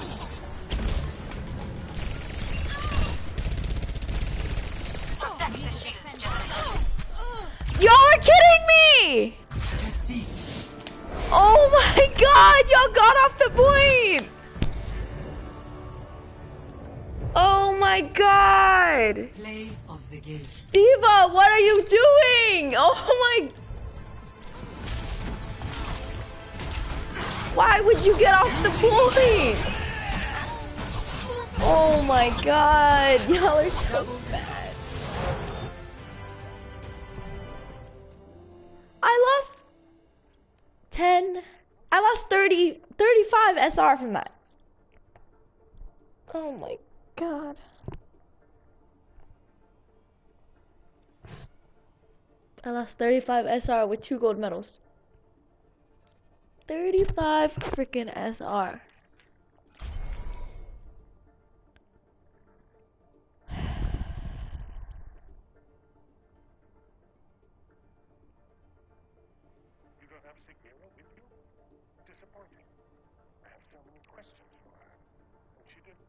Protect the shields, gentlemen. Y'all are kidding me! Oh my god, y'all got off the point! Oh my god! Play of the game. Diva, what are you doing? Oh my... Why would you get off the point? Oh my god, y'all are so bad. I lost 10, I lost 35 SR from that. Oh my god. I lost 35 SR with 2 gold medals. 35 freaking SR. You don't have Sigmira with you? Disappointing. I have so many questions for her, and she didn't.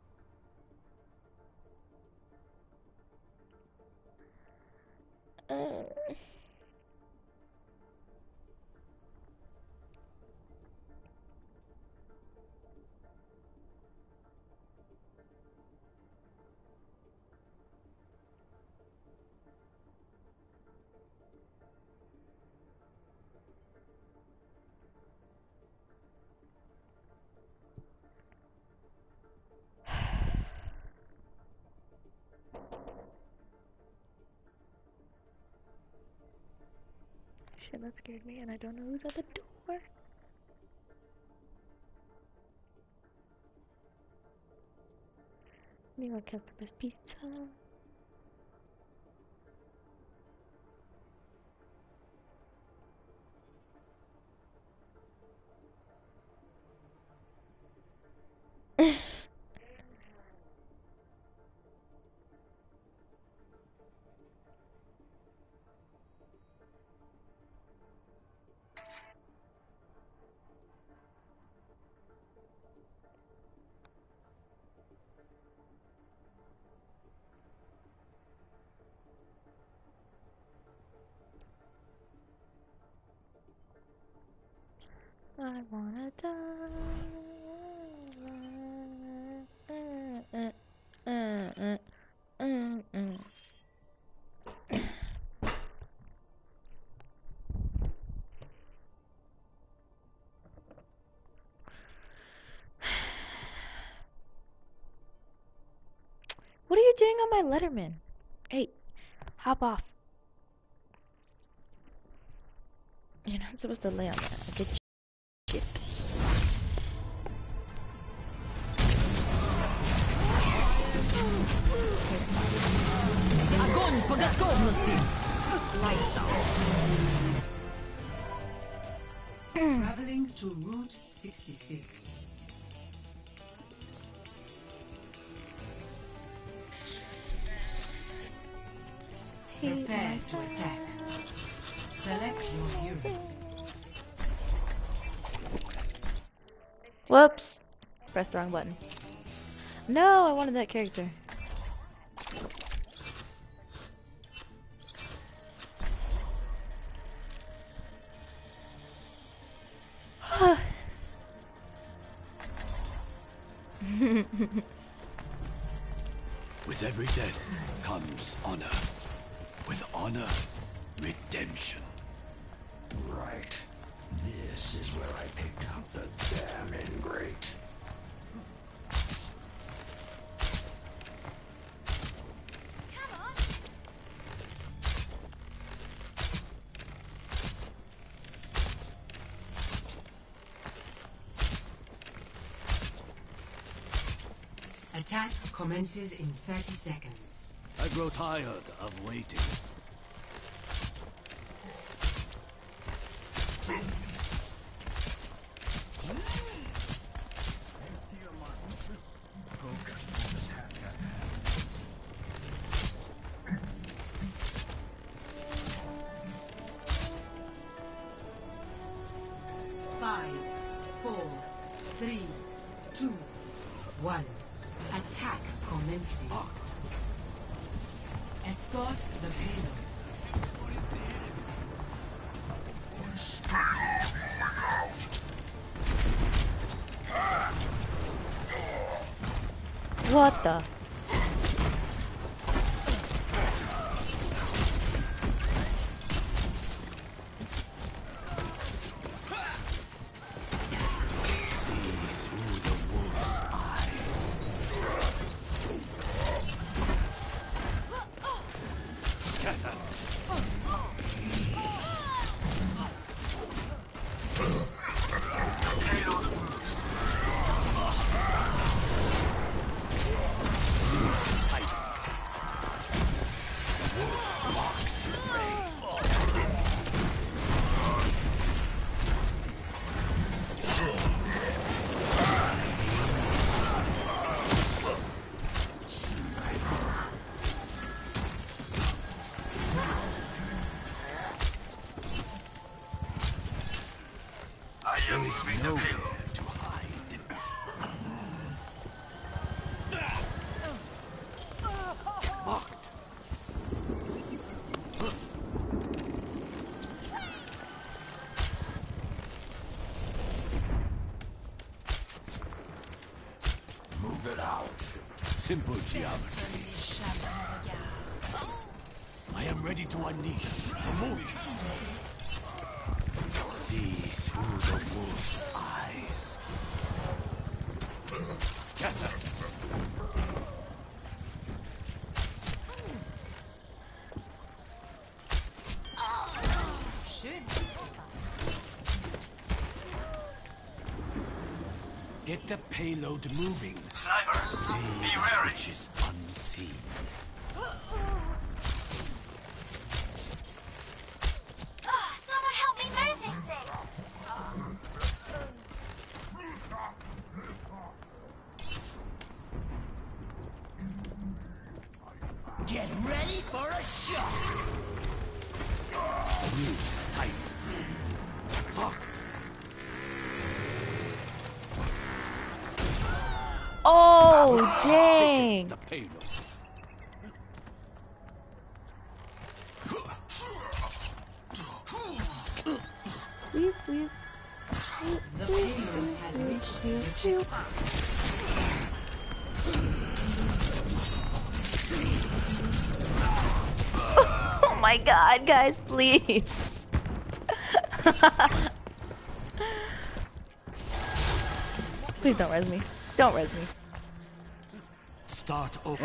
Shit, that scared me, and I don't know who's at the door. Maybe I'll cast the best pizza. I wanna die. What are you doing on my Letterman? Hey, hop off. You're not supposed to lay on that. I'll get you. Traveling to Route 66. Prepare to attack. Select your hero. Whoops. Pressed the wrong button. No, I wanted that character. With every death comes honor. With honor, redemption. Right. This is where I picked up the damn ingrate. Attack commences in 30 seconds. I grow tired of waiting. Five, 4, 3, 2, 1. Attack commencing. Escort the payload. What the? Simple geometry. I am ready to unleash the wolf. See through the wolf's eyes. Scatter. Get the payload moving. Sniper, See be that wary. which is unseen. Someone help me move this thing! Get ready for a shot! Loose titans. Oh, dang! The payload. The payload has reached the checkpoint. Oh my god, guys, please. Please don't res me. Don't res me. Start over.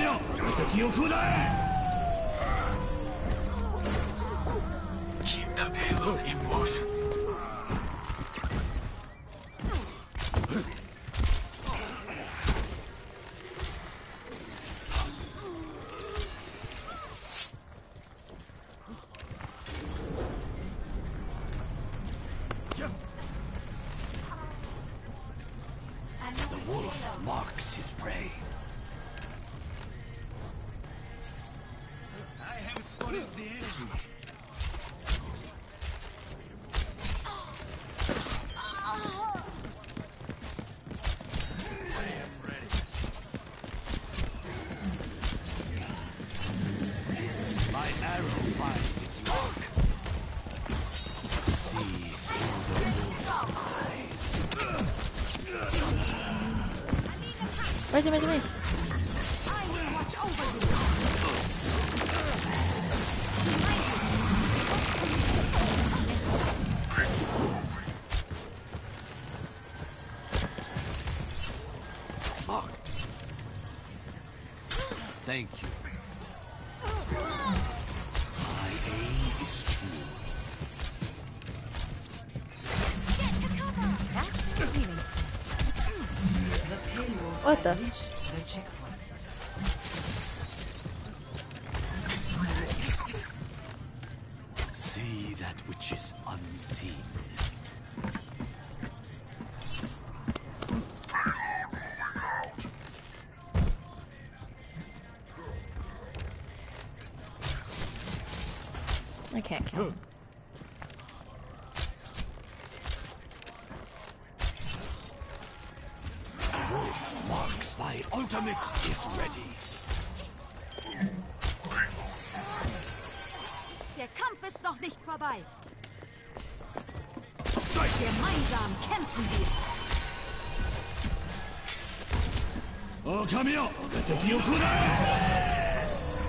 Keep the payload in motion. wolf marks his prey. I have spotted the enemy. I am ready. My arrow finds its mark. See through the wolf's eyes. Where's he? I will watch over you. Mark. Thank you. My aim is true. Get to cover. That's the healing The payload What has the? reached the checkpoint. See that which is unseen. I can't count. Wolf marks. My ultimate is ready. Der Kampf ist noch nicht vorbei. Gemeinsam kämpfen wir. 狼よ、敵を食らえ。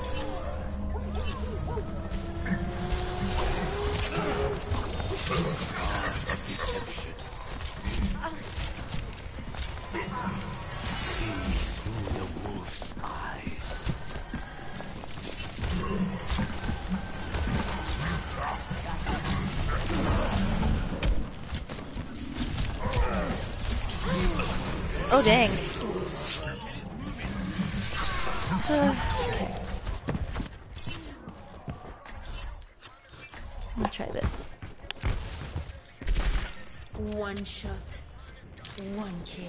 Deception. See through the wolf's eyes. Oh dang. Let me try this. One shot, one kill.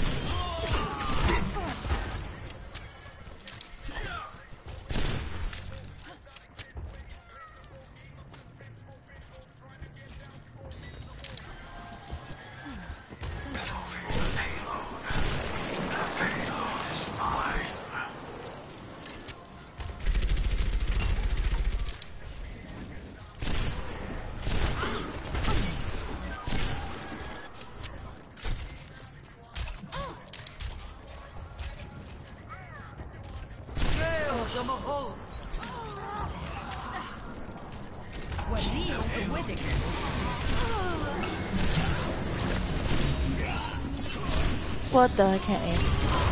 What the? I can't aim.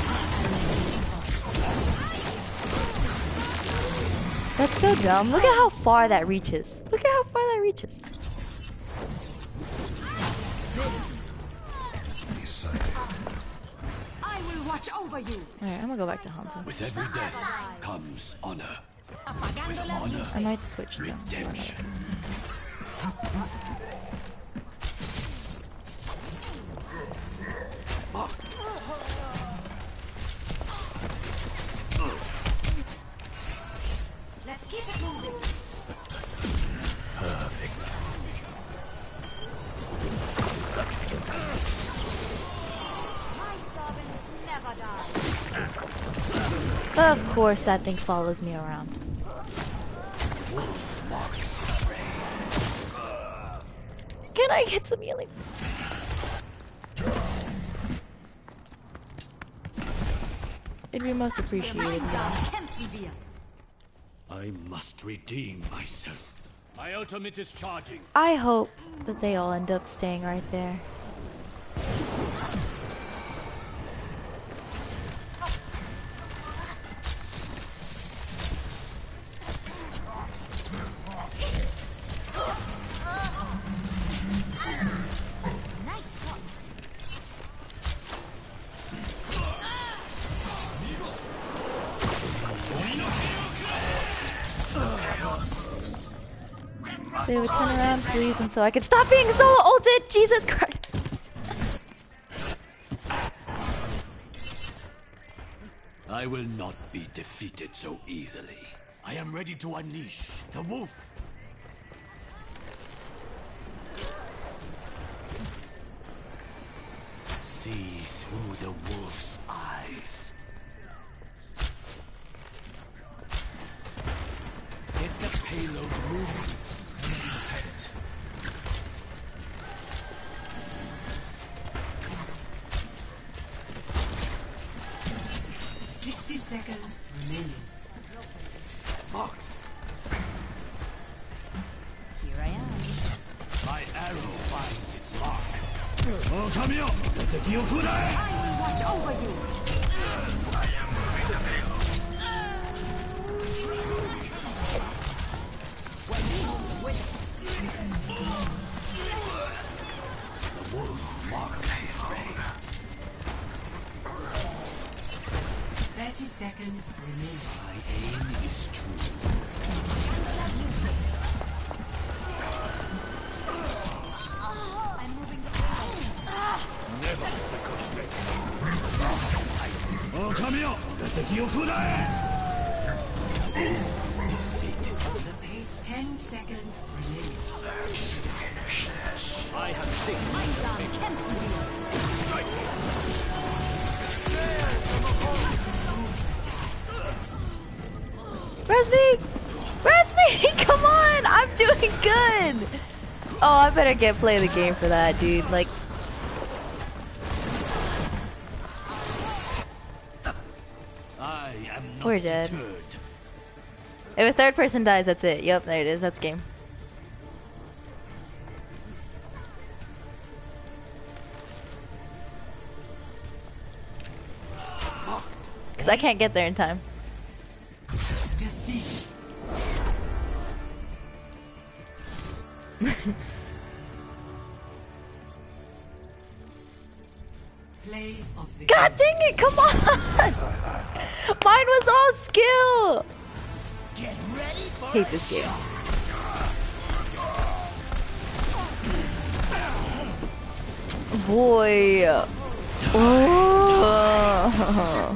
That's so dumb. Look at how far that reaches. Look at how far that reaches. I will watch over you. Alright, I'm gonna go back to Hanzo. With every death comes honor. With Apagando las honor, luces. I might switch them. redemption. Mark. Let's keep it moving. Perfect. My servants never die. Of course that thing follows me around. Wolf marks his prey. Can I get some healing? It'd be most appreciated. Gemeinsam kämpfen wir. I must redeem myself. My ultimate is charging. I hope that they all end up staying right there. Nice shot. They would turn around, please, and so I could stop being solo ulted. Jesus Christ. I will not be defeated so easily. I am ready to unleash the wolf. See through the wolf's eyes. Get the payload moving. Set it. Seconds remaining. Fuck. Here I am. My arrow finds its mark. Oh, come here! Let the deal good. I will watch over you. I am moving the payload. The wolf marks his prey. 30 seconds remaining. My aim is true. I'm moving the Never second best. Oh, come here! Let the deal good. Is sated. The pay 10 seconds remaining. I have six. Resme! Resme! Come on! I'm doing good! Oh, I better play the game for that, dude. Like... I am not We're dead. deterred. If a third person dies, that's it. Yep, there it is. That's game. Because I can't get there in time. Defeat. Play of the God dang it! Come on! Mine was all skill! Get ready for Hate this game. Boy. Oh.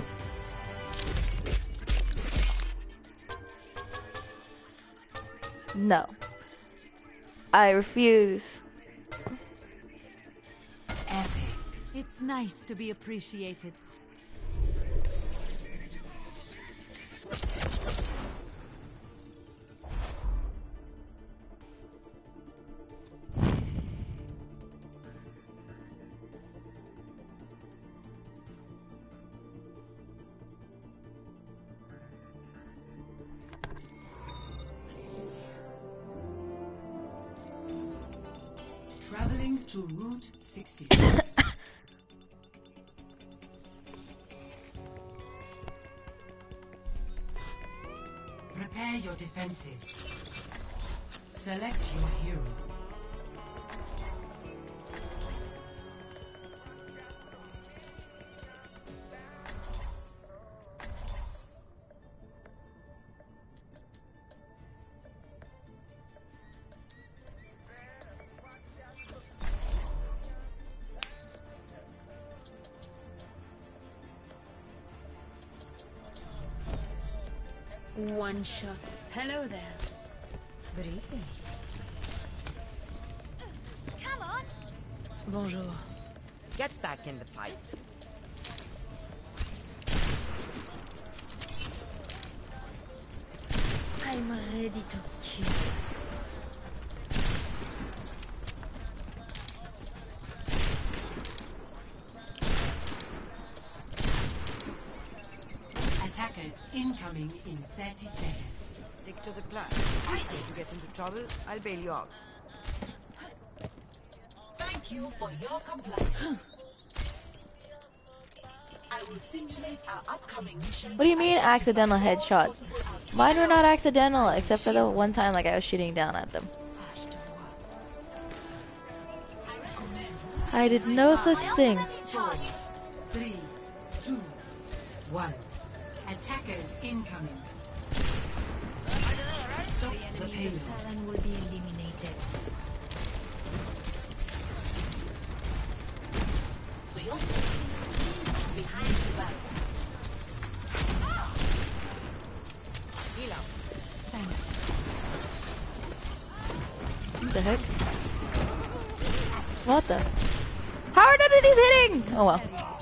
No. I refuse. epic. It's nice to be appreciated. Traveling to Route 66. Prepare your defenses. Select your hero. One shot. Hello there. Greetings. Come on. Bonjour. Get back in the fight. I'm ready to kill. Attackers incoming in 30 seconds. Stick to the plan. If you get into trouble, I'll bail you out. Thank you for your compliance. I will simulate our upcoming mission. What do you mean accidental headshots? Mine were not accidental, except for the one time like I was shooting down at them. I did no such thing. 4, 3, 2, 1. Attackers incoming. Stop the payload. Talon will be eliminated. For your safety, please behind the back. Thanks. What the heck? What the? How are none of these hitting? Oh well.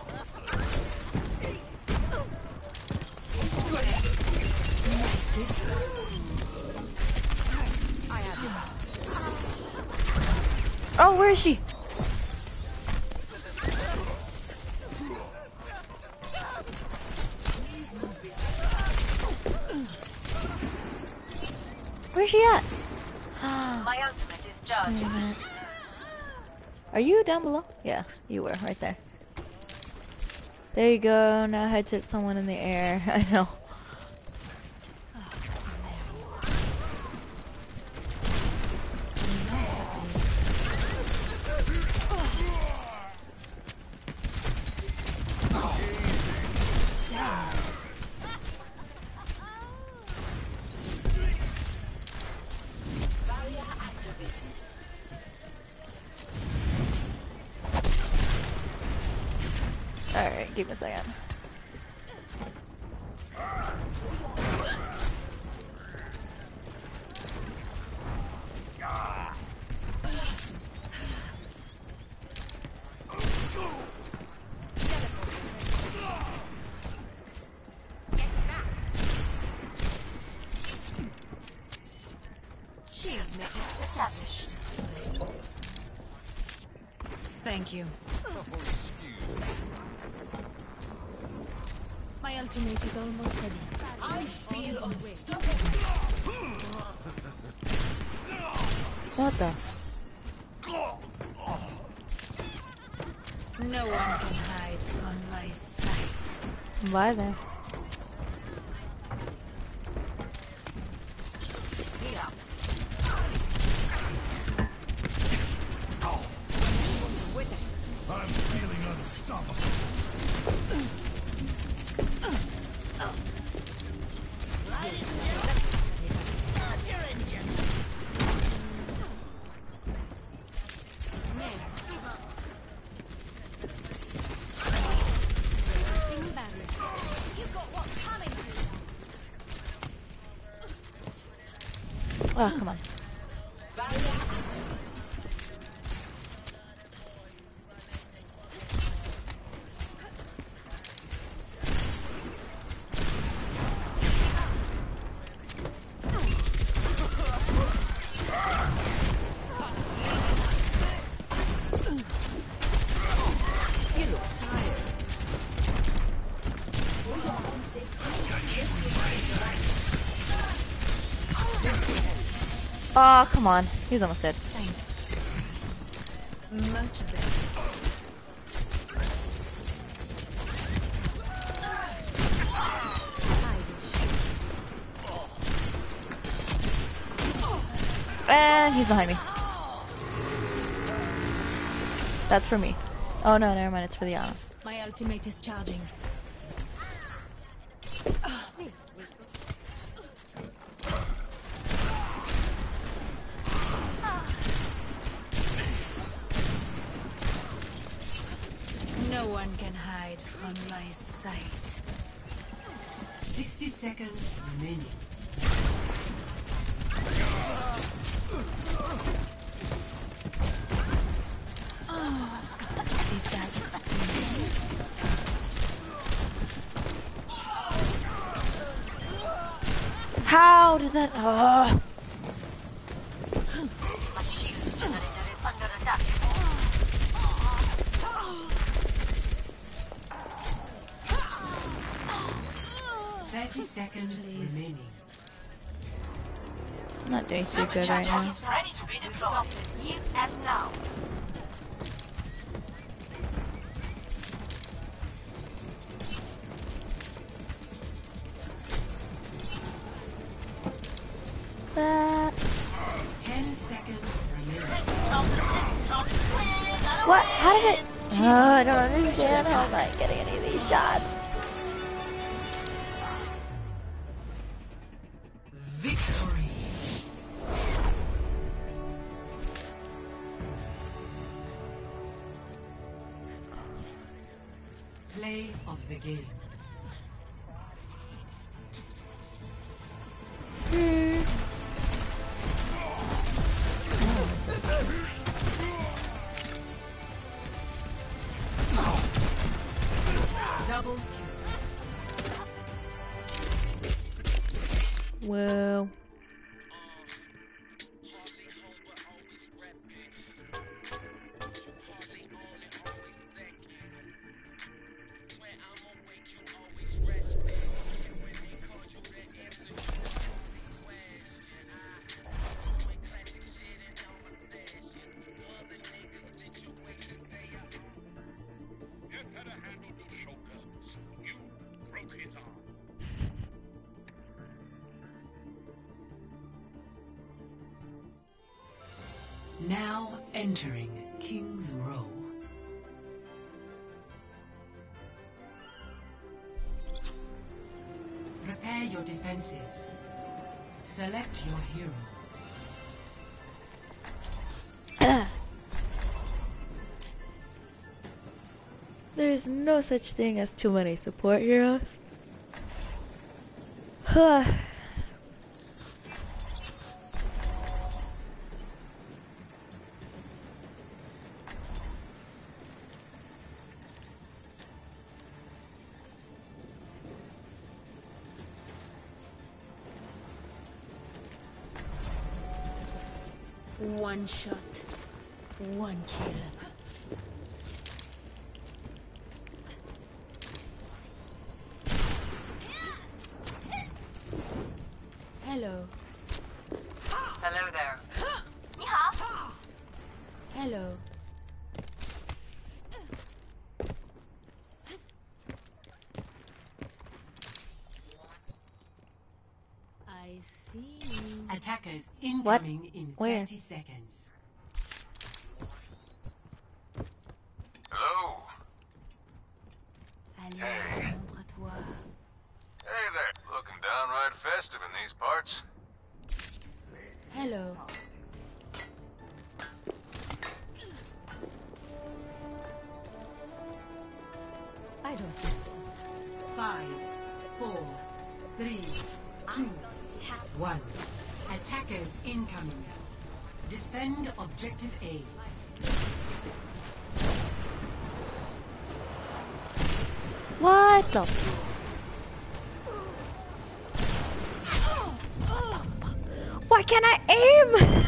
Oh, where is she? Where's she at? My ultimate is charging. Are you down below? Yeah, you were right there. There you go. Now head to someone in the air. I know. Alright, give me a second. Shield matrix established. Thank you. My ultimate is almost ready. I feel unstoppable. What the? No one can hide from my sight. Why there? I'm feeling unstoppable. Oh, come on. Oh, come on. He's almost dead. Thanks. Much better. And he's behind me. That's for me. Oh no, never mind. It's for the Ana. My ultimate is charging. No one can hide from my sight. 60 seconds remaining. Did that How did that? Oh. My shield generator is under attack. 30 seconds remaining. I'm not doing too good right now. Is ready to be deployed. Here and now. That. 10 seconds remaining. What? How did it? Oh, I don't understand. How am I getting any of these shots? Victory. Play of the game. Double kill. Well. Now entering King's Row. Prepare your defenses. Select your hero. There's no such thing as too many support heroes. Huh. One shot, one kill. Hello. Hello there. 你好， Hello. I see. Attackers incoming in Where? 30 seconds. Hello? Allez, Hey. montre-toi. Hey there. Looking downright festive in these parts. Hello. I don't think so. 5, 4, 3, 2, 1. Attackers incoming. Defend objective A. What the? Why can't I aim?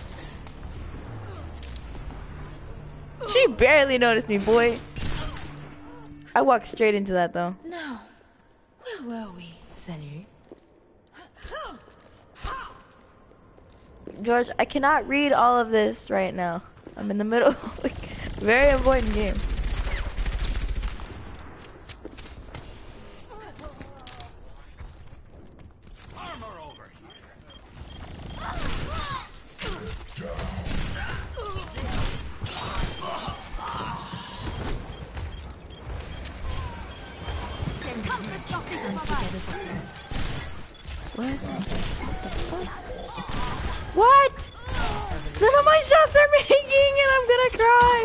She barely noticed me, boy. I walked straight into that though. Now, where were we? Salut. George, I cannot read all of this right now. I'm in the middle of a very important game. Armor over here. What? What? None of my shots are making and I'm gonna cry.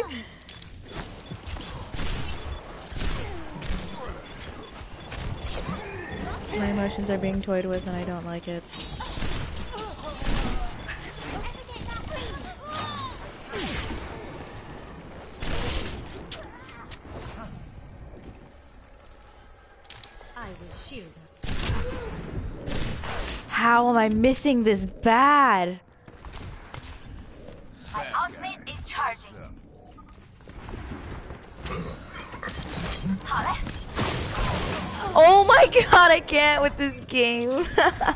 My emotions are being toyed with and I don't like it. I will shield us. How am I missing this bad? my ultimate is charging. 好嘞， Oh my god, I can't with this game.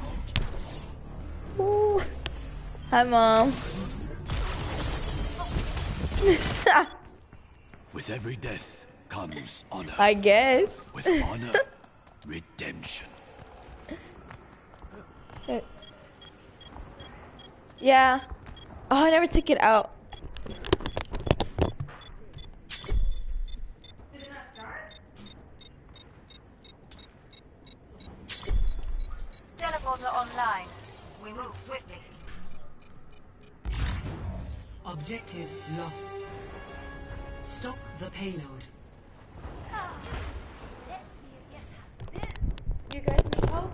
Ooh. Hi, Mom. With every death comes honor. I guess. With honor, redemption. Yeah. Oh, I never took it out. Teleporter online. We move swiftly. Objective lost. Stop the payload. You guys need help?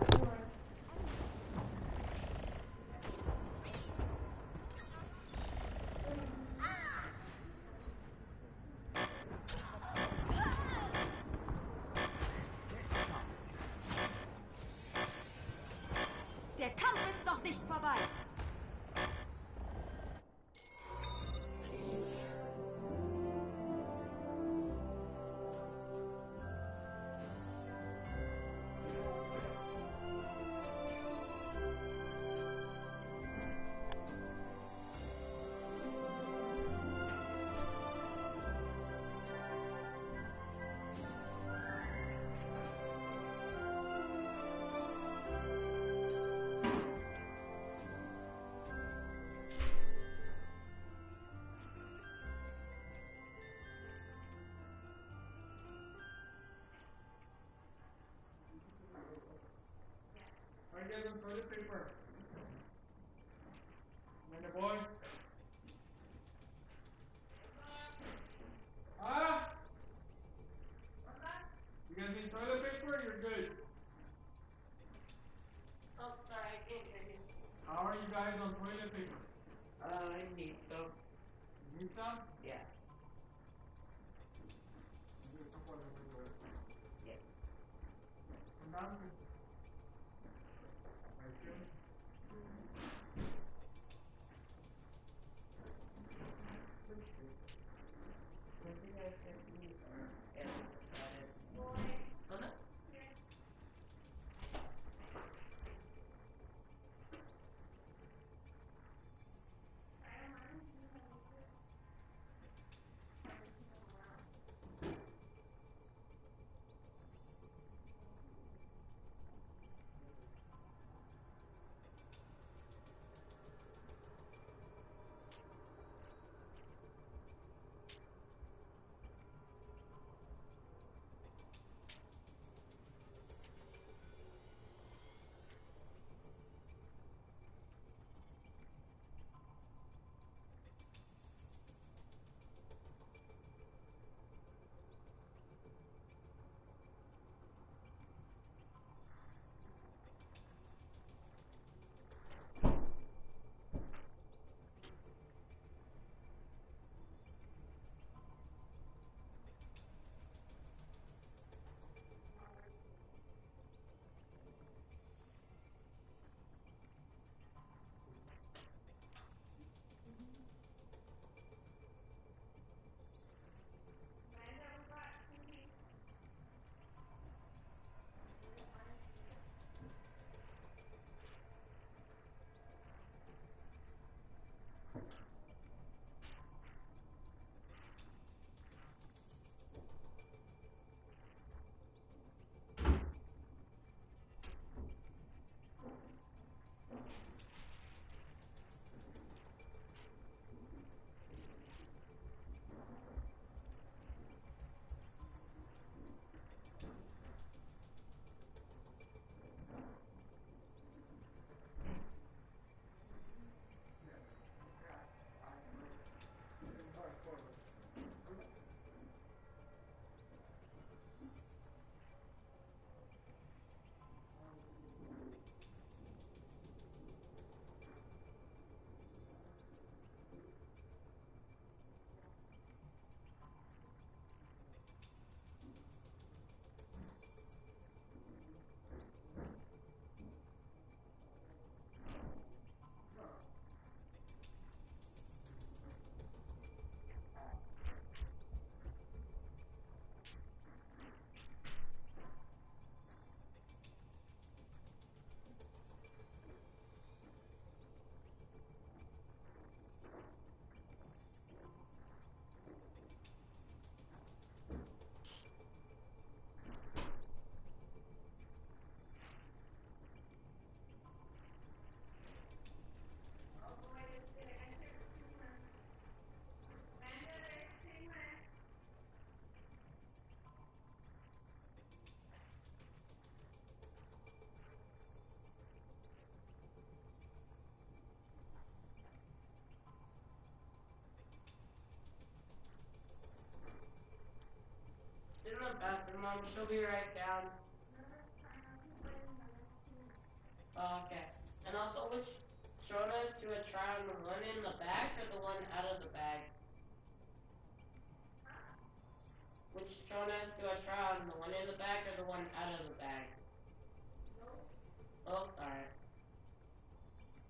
nicht vorbei. I get some toilet paper. Minute boy. Ah! You guys need toilet paper? You're good. Oh, sorry, I can't hear you. How are you guys on toilet paper? I need some. You need some? Yeah. Yeah. Come down. In the bathroom, Mom. She'll be right down. Oh, okay. And also, which Shona is to try on the one in the bag or the one out of the bag? Which Shona is to try on the one in the bag or the one out of the bag? Oh, alright.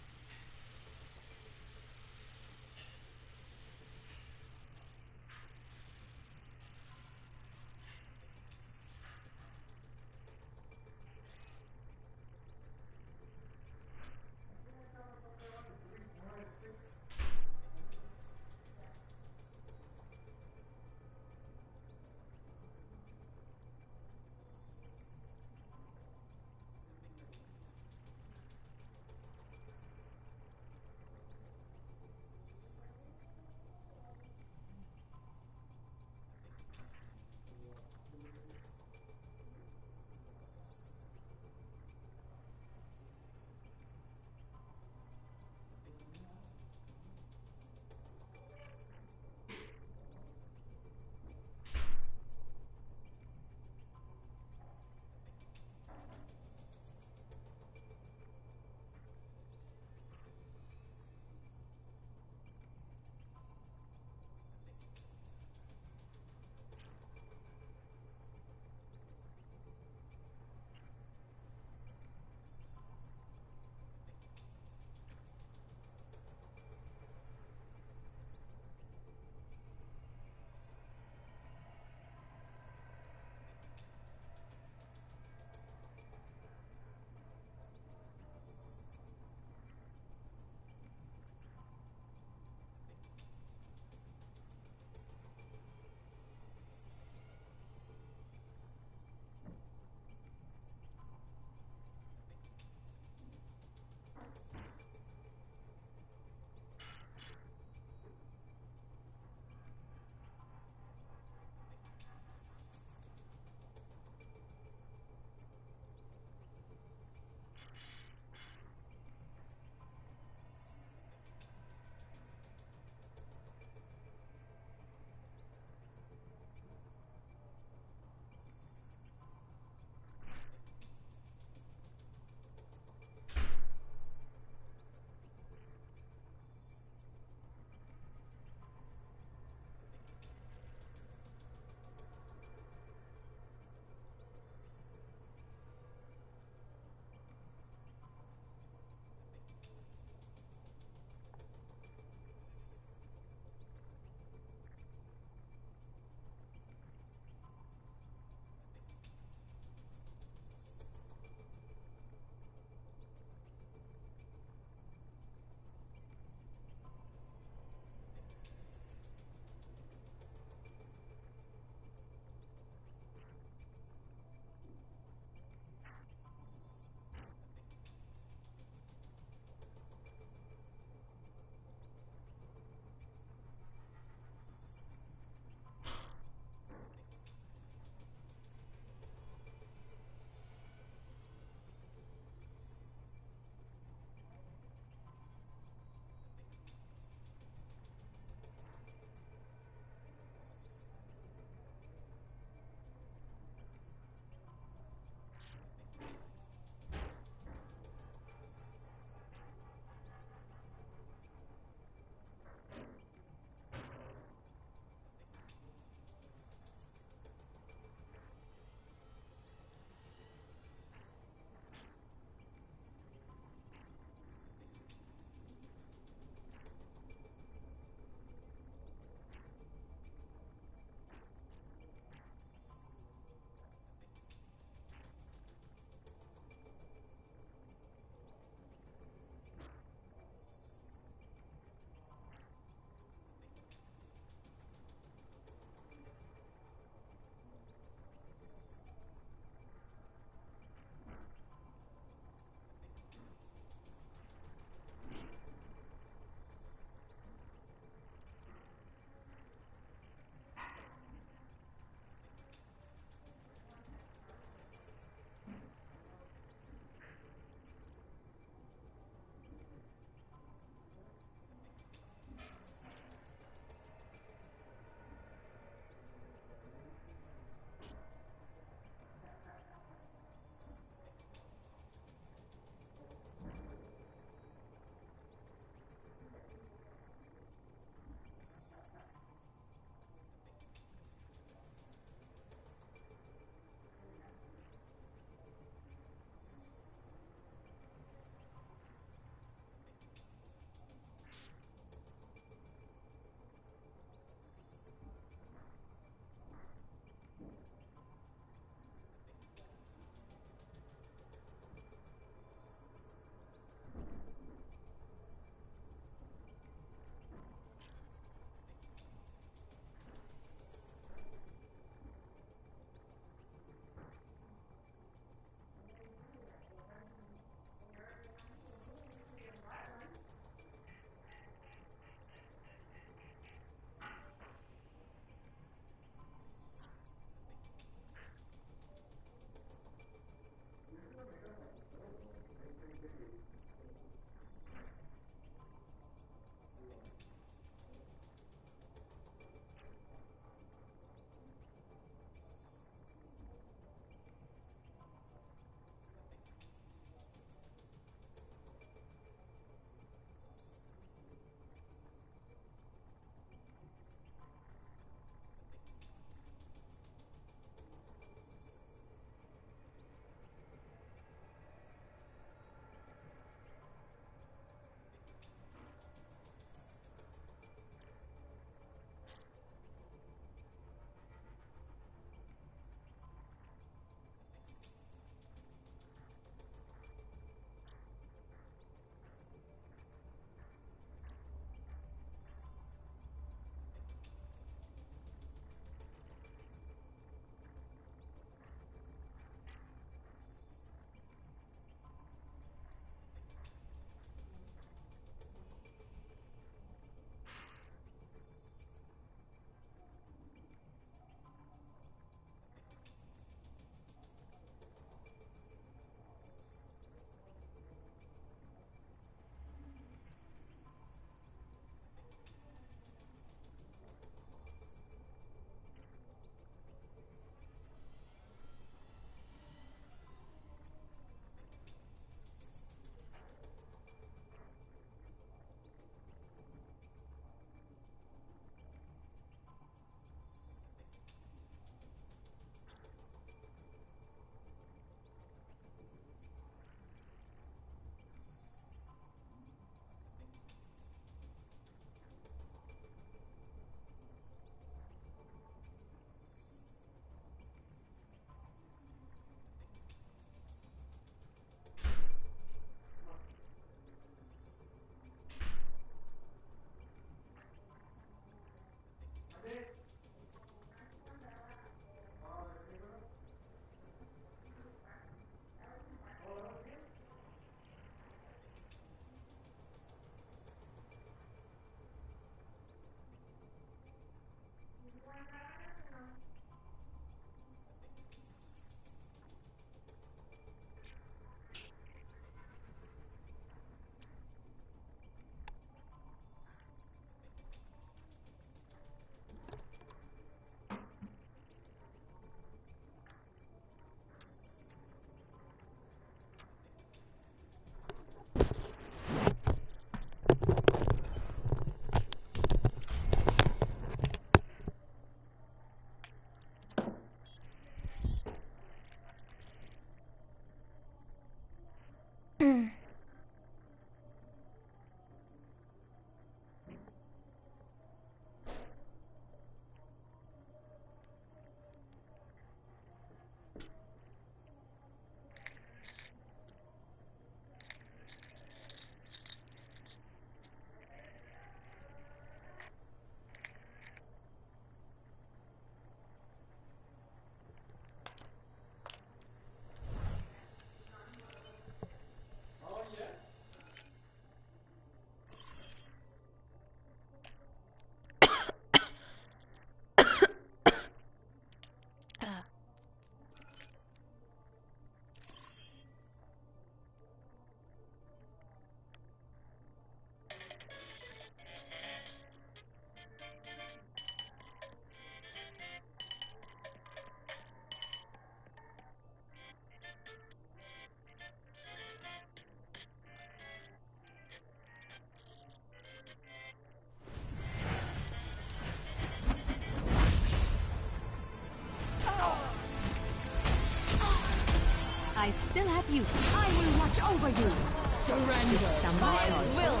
I still have you. I will watch over you. Surrender. Somebody will.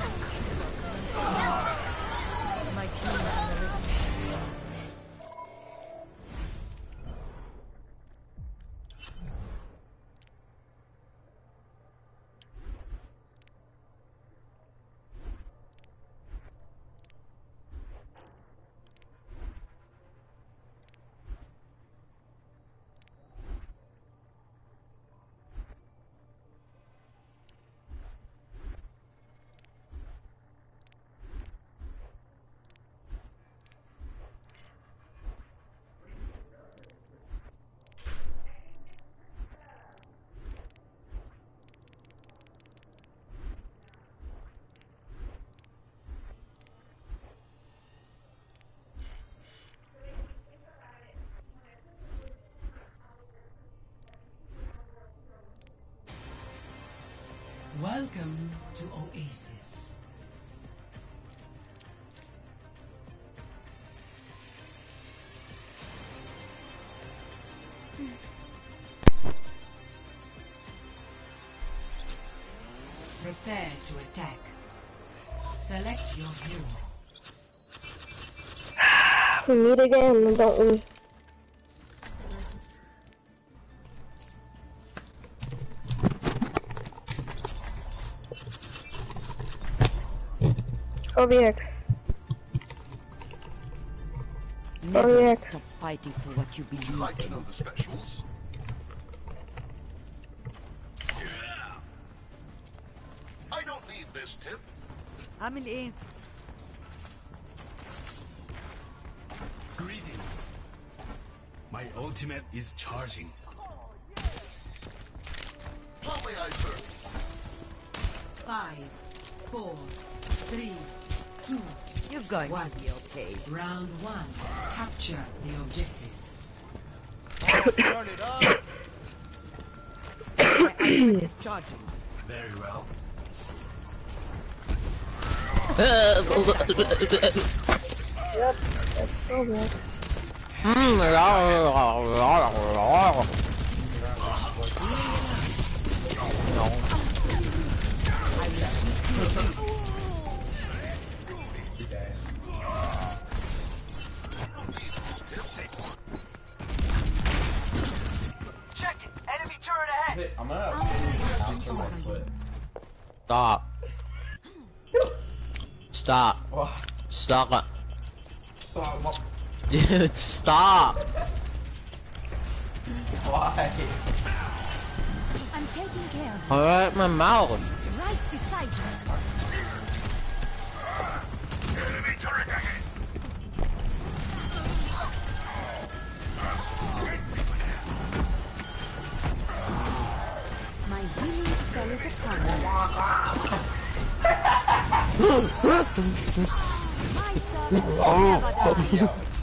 My king. Welcome to Oasis. Prepare to attack. Select your hero. We meet again, don't we? OBX. Never OBX. stop fighting for what you believe Like to in. know the specials? I don't need this tip. Amelie. Greetings. My ultimate is charging. How may I serve? 5, 4, 3, 2, You're going One. to be okay. round 1. Capture the objective. Turn it up. My ultimate is charging. Very well. Yep, that's OBX. Check it. Enemy turret ahead. I'm gonna after my foot. Stop. Stop. What? Stop. Stop. Dude, stop. Why? I'm taking care of Alright, my mouth. you. Right beside you. Enemy turret ahead. My healing spell is upon you. My service never dies.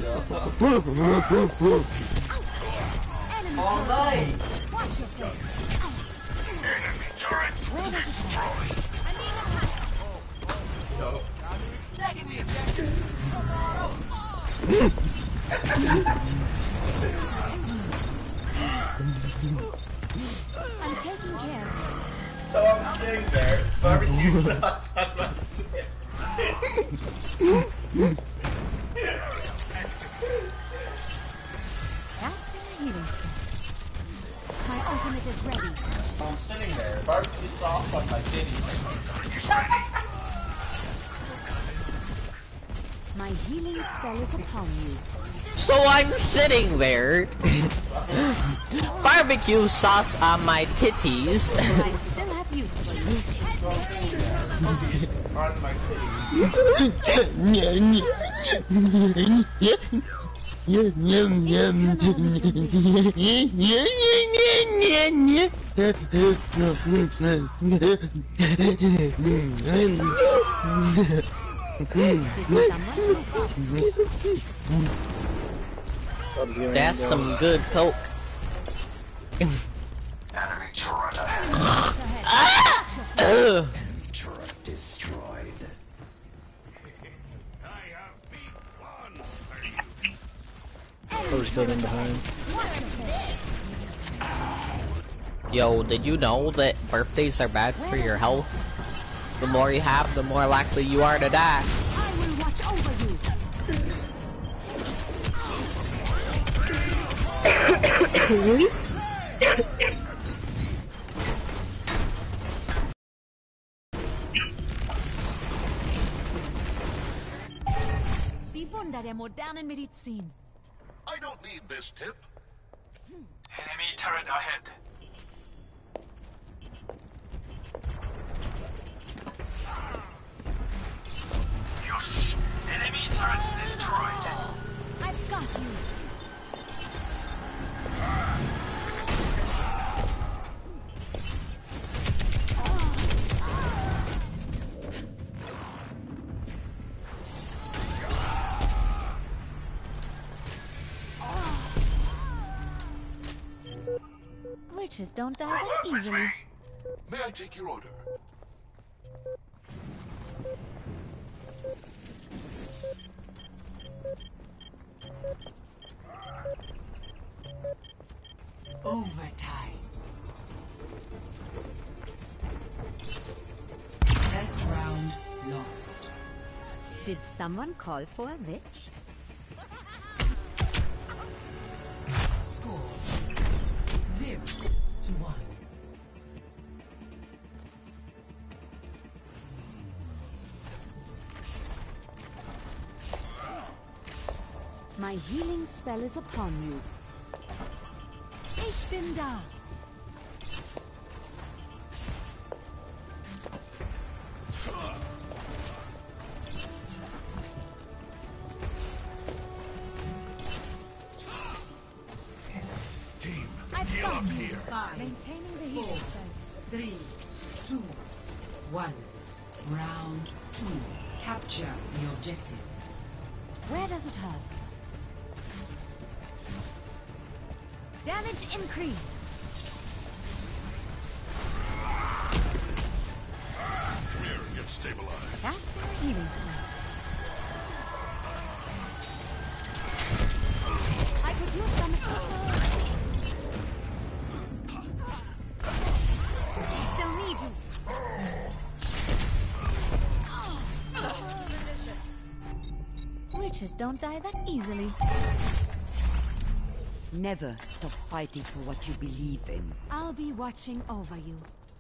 Enemy All night. watch yourself. Enemy turret Where does it hurt? Second the objective. I'm taking care of So I'm sitting there, barbecue sauce on my tip. Casting a healing spell. My ultimate is ready. So I'm sitting there, barbecue sauce on my titties. My healing spell is upon you. So I'm sitting there. Barbecue sauce on my titties. I still have use for you. So I'm sitting there, on my That's some good coke. Enemy turret ahead. Ugh. Turret destroyed. I have beat one. Who's going behind? Yo, did you know that birthdays are bad for your health? The more you have, the more likely you are to die. I will watch over you. Bewundere der modernen Medizin. I don't need this tip. Enemy turret ahead. Yosh! Enemy turret destroyed. I've got you. Witches don't die that easily. May I take your order? Overtime. Best round lost. Did someone call for a witch? Score 0-1. My healing spell is upon you. Ich bin da. Team, I've heal got up you. here. 5, Maintaining the healing 4, spell. 3, 2, 1. Round 2. Capture the objective. Where does it hurt? Damage increased. Come here and get stabilized. That's their healing spell. I could use some. We still need you. Witches don't die that easily. Never stop fighting for what you believe in. I'll be watching over you.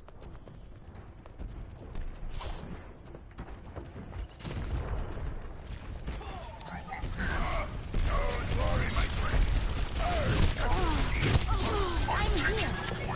I'm here.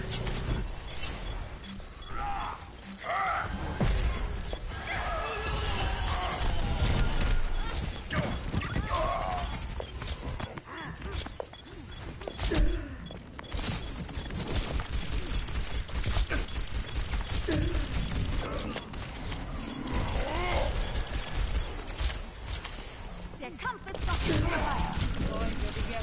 Der Kampf ist noch nicht vorbei.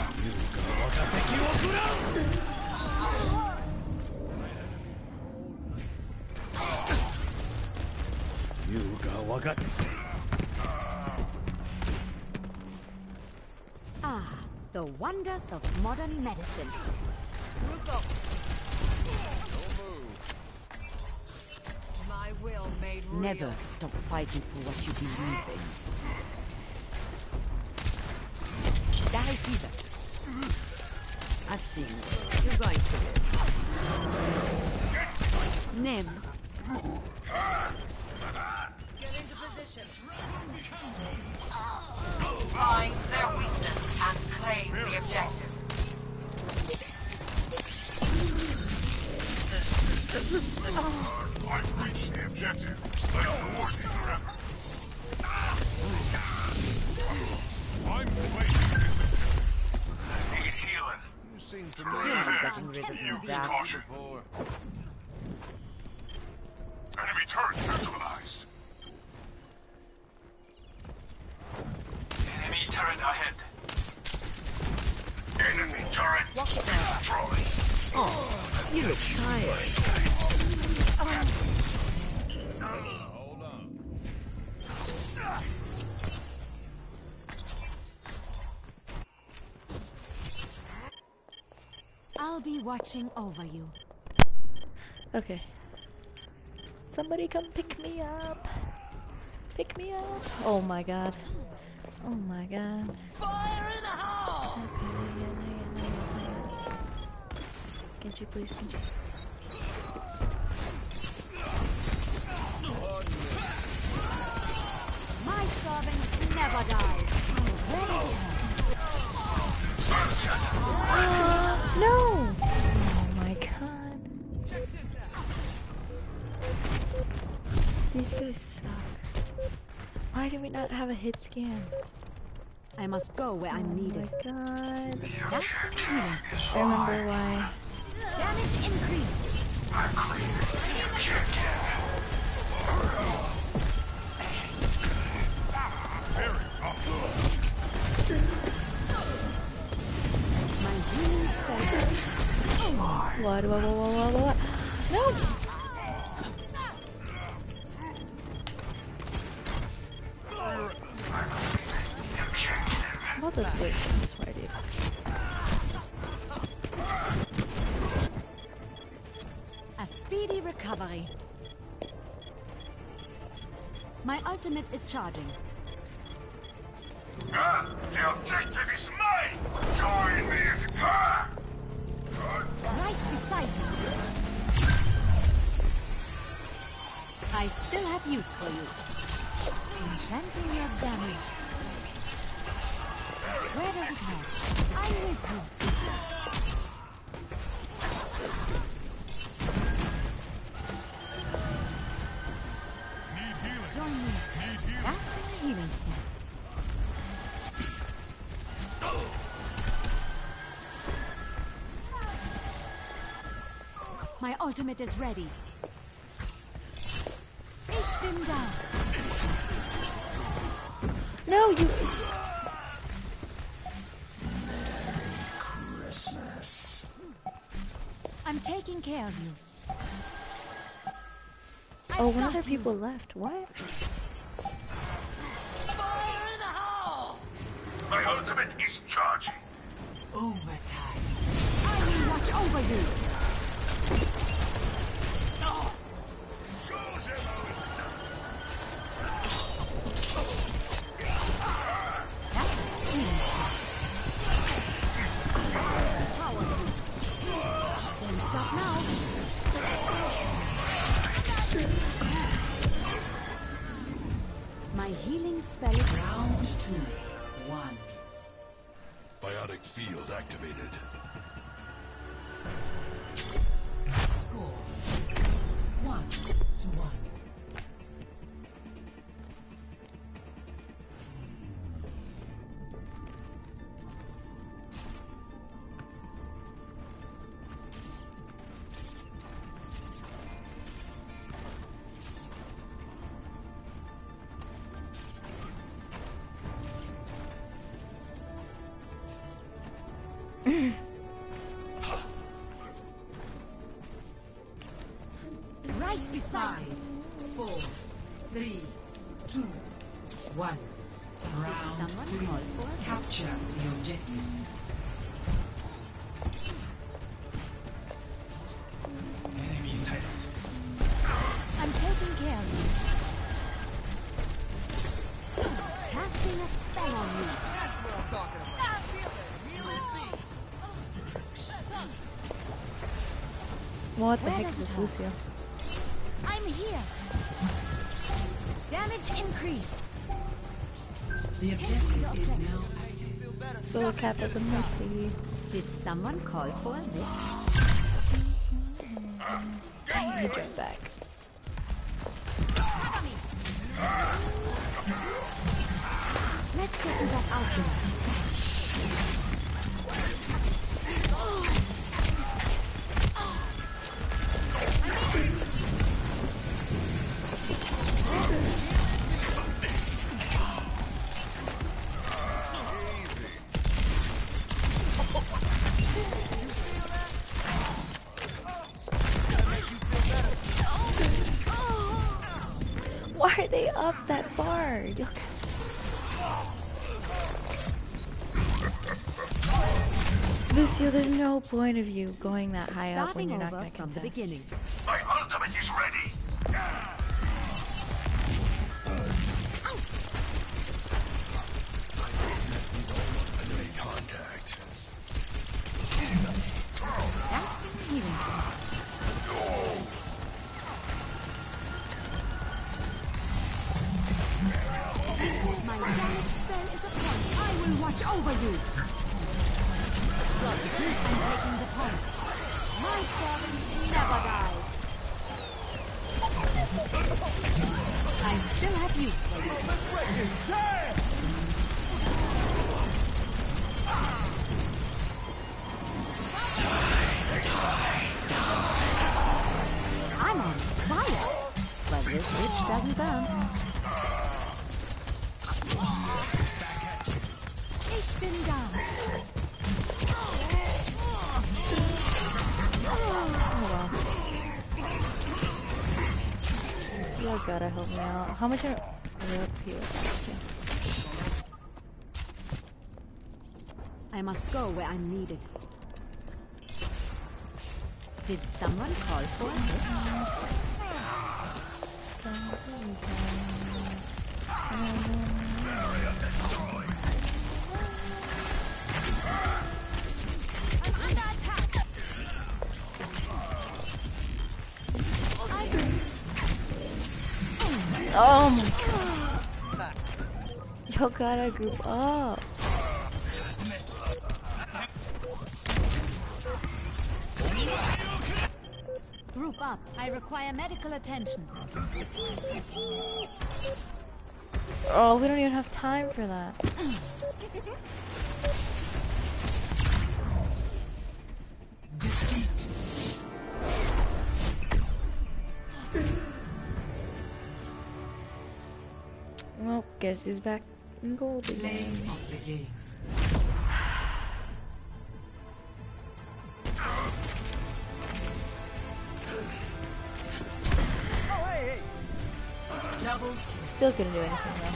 Ah, the wonders of modern medicine. My will made real. Never stop fighting for what you believe in. Die fever. I've seen it. You're going to live. Nim. Get into position. Find their weakness and claim the objective. I've reached the objective. Let's coordinate your effort. I'm waiting this objective. Need healing. You seem You're not getting rid of Use that. caution. Enemy turret neutralized. Enemy turret ahead. Enemy turret destroyed. Oh, you look tired. Hold on. I'll be watching over you. Okay. Somebody come pick me up. Pick me up. Oh my god. Oh my god. Fire in the hole! Can't you please, can't you? My servants never die. No! Oh my god. These guys suck. Why do we not have a hit scan? I must go where I'm needed. Oh my god. That's the healing station. I remember why. Damage increase. My healing spell. What? No! I'll just wait, I swear, dude. A speedy recovery. My ultimate is charging. The objective is mine! Join me at Right beside you. I still have use for you. Enchanting your damage. Where does it help? I'm with you. Join me. That's my healing step. My ultimate is ready. Take them down. No, you... Christmas. I'm taking care of you. Oh, one other people left. What? Fire in the hole! My ultimate is charging. Overtime. I will watch over you. Show them how it's done. That's healing. Power. Don't stop now. My healing spell is Round 2. 1. Biotic field activated. Score 1-1. right beside 5, you. 4, 3, 2, 1. Round Someone 3. call for it? Capture the objective. Enemy sighted. I'm taking care of you. Casting a spell on you. That's what I'm talking about. Feel it, healing beat. What the Where heck does is it this, hurt? Lucio? I'm here. Damage increased. The objective is now active. Solar Cap has a mercy. Did someone call for a lift? You get back. Let's get to that outlaw. Why are they up that far? Lucio, there's no point of you going that high up when Starting you're not over going to from the contest. beginning. My ultimate is ready. Contact. My damage spell is upon you. I will watch over you. I'm taking the point. My servants never die. I still have use for you. Let's break it. Damn! I'm on fire, but this witch doesn't burn. Take them down. You gotta help me out. How much are you? I must go where I'm needed. Did someone call for it? Area destroyed. I'm under attack. Oh my god. Y'all gotta group up. Group up. I require medical attention. Oh, we don't even have time for that. Well, guess who's back in gold again? Of the game. Double. Still couldn't do anything though.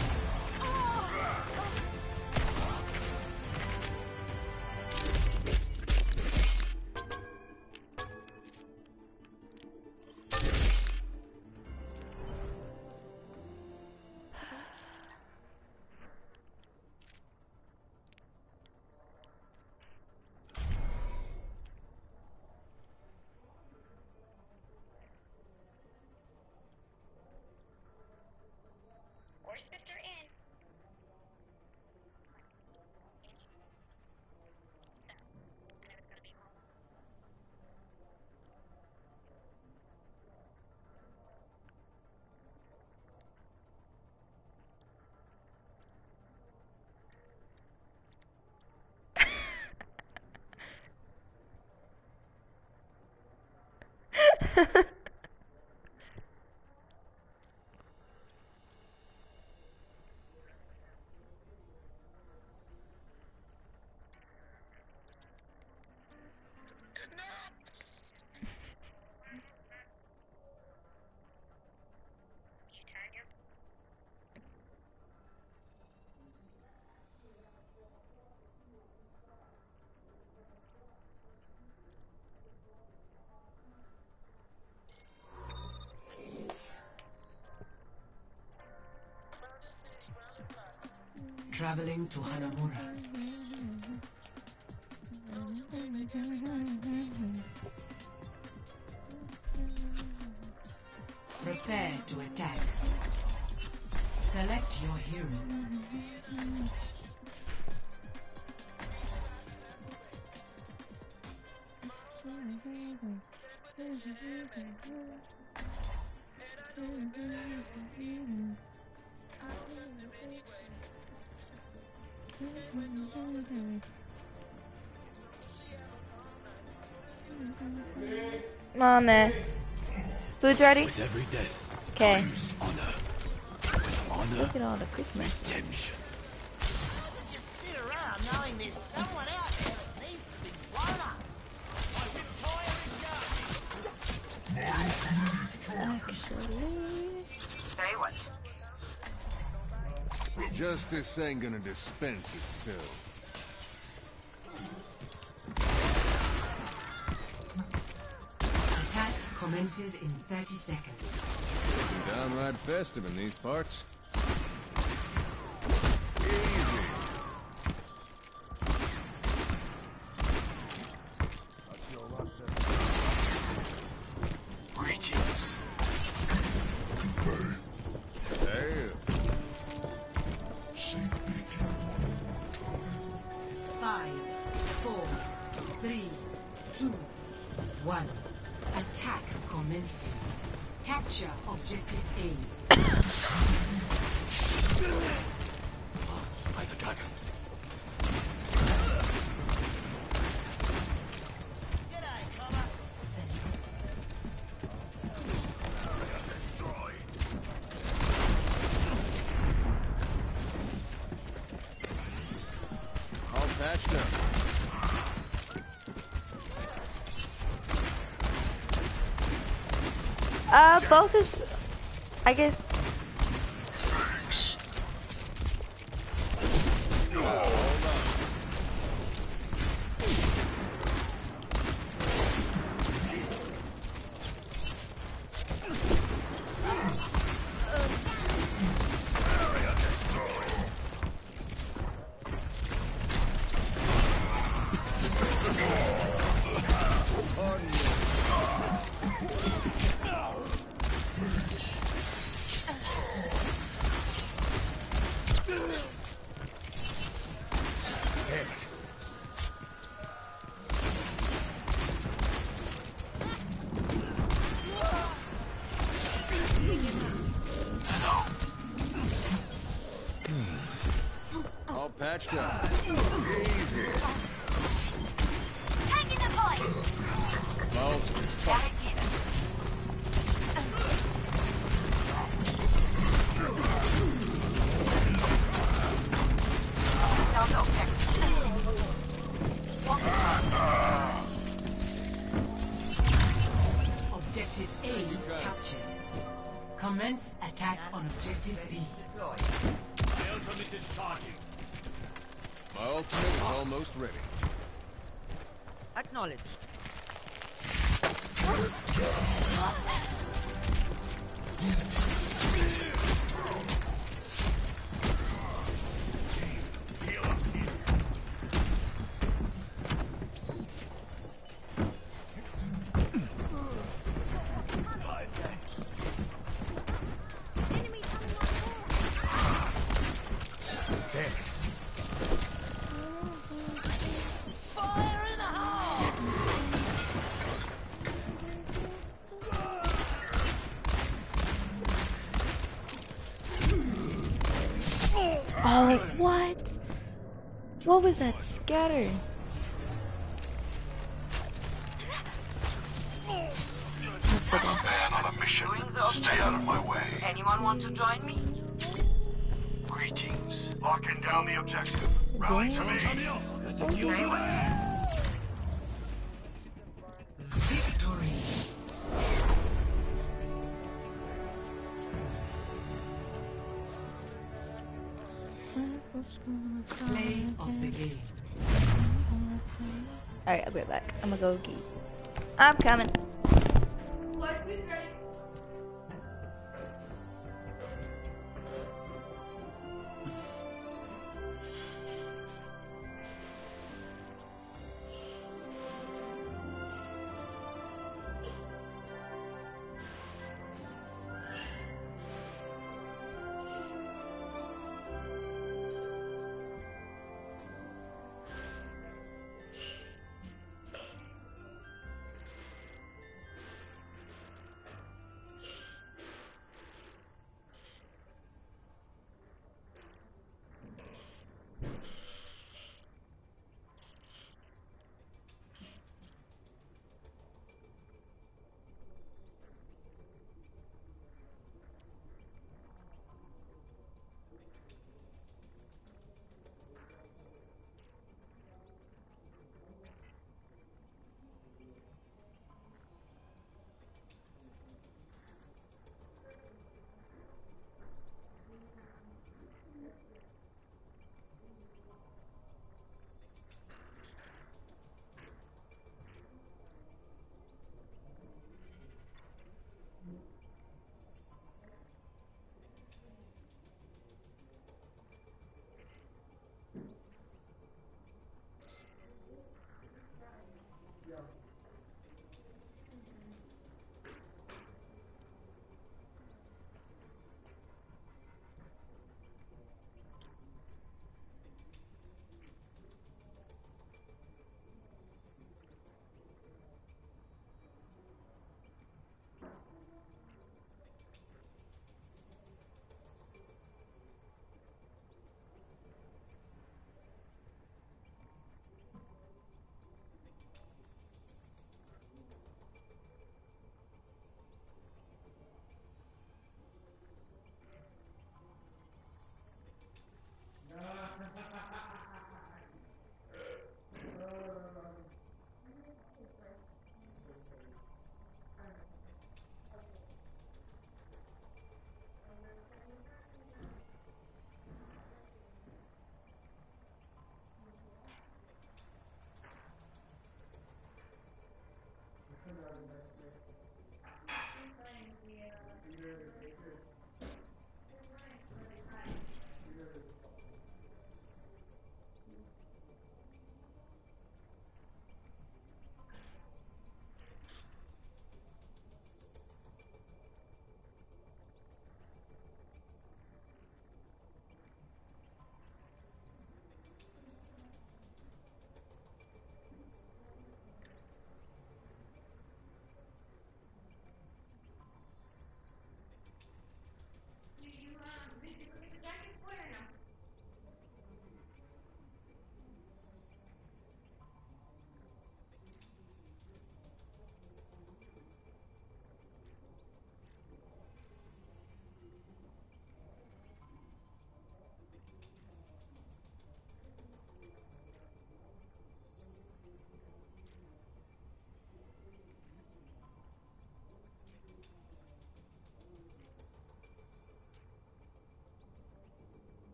Traveling to Hanamura. Prepare to attack. Select your hero. Come on, man. Who's ready? With every death, Okay. comes honor. With honor, Look at all the Christmas. redemption. Just sit around knowing there's someone out there that needs to be blown up. Say what? Justice ain't gonna dispense itself. Attack commences in 30 seconds. Looking downright festive in these parts. Capture objective A. I've attacked. All patched up. Both is, I guess. All patched up. Easy. Taking the point. My ultimate's charged. Objective A captured. Commence attack on objective B. My ultimate is charging. My ultimate is almost ready. Acknowledged. Oh, what? What was that scatter? Man on a mission. Stay out of my way. Anyone want to join me? Greetings. Locking down the objective. Rally to me. Victory. Play of the game. Alright, I'll be right back. I'm gonna go geek. I'm coming.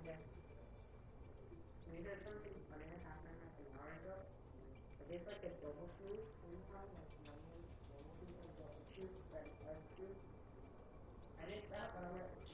Okay. Maybe there's something funny that happened like an hour ago. But there's like a double shoot. Sometimes like normal shoot and double shoot, but one shoot. I didn't stop when I went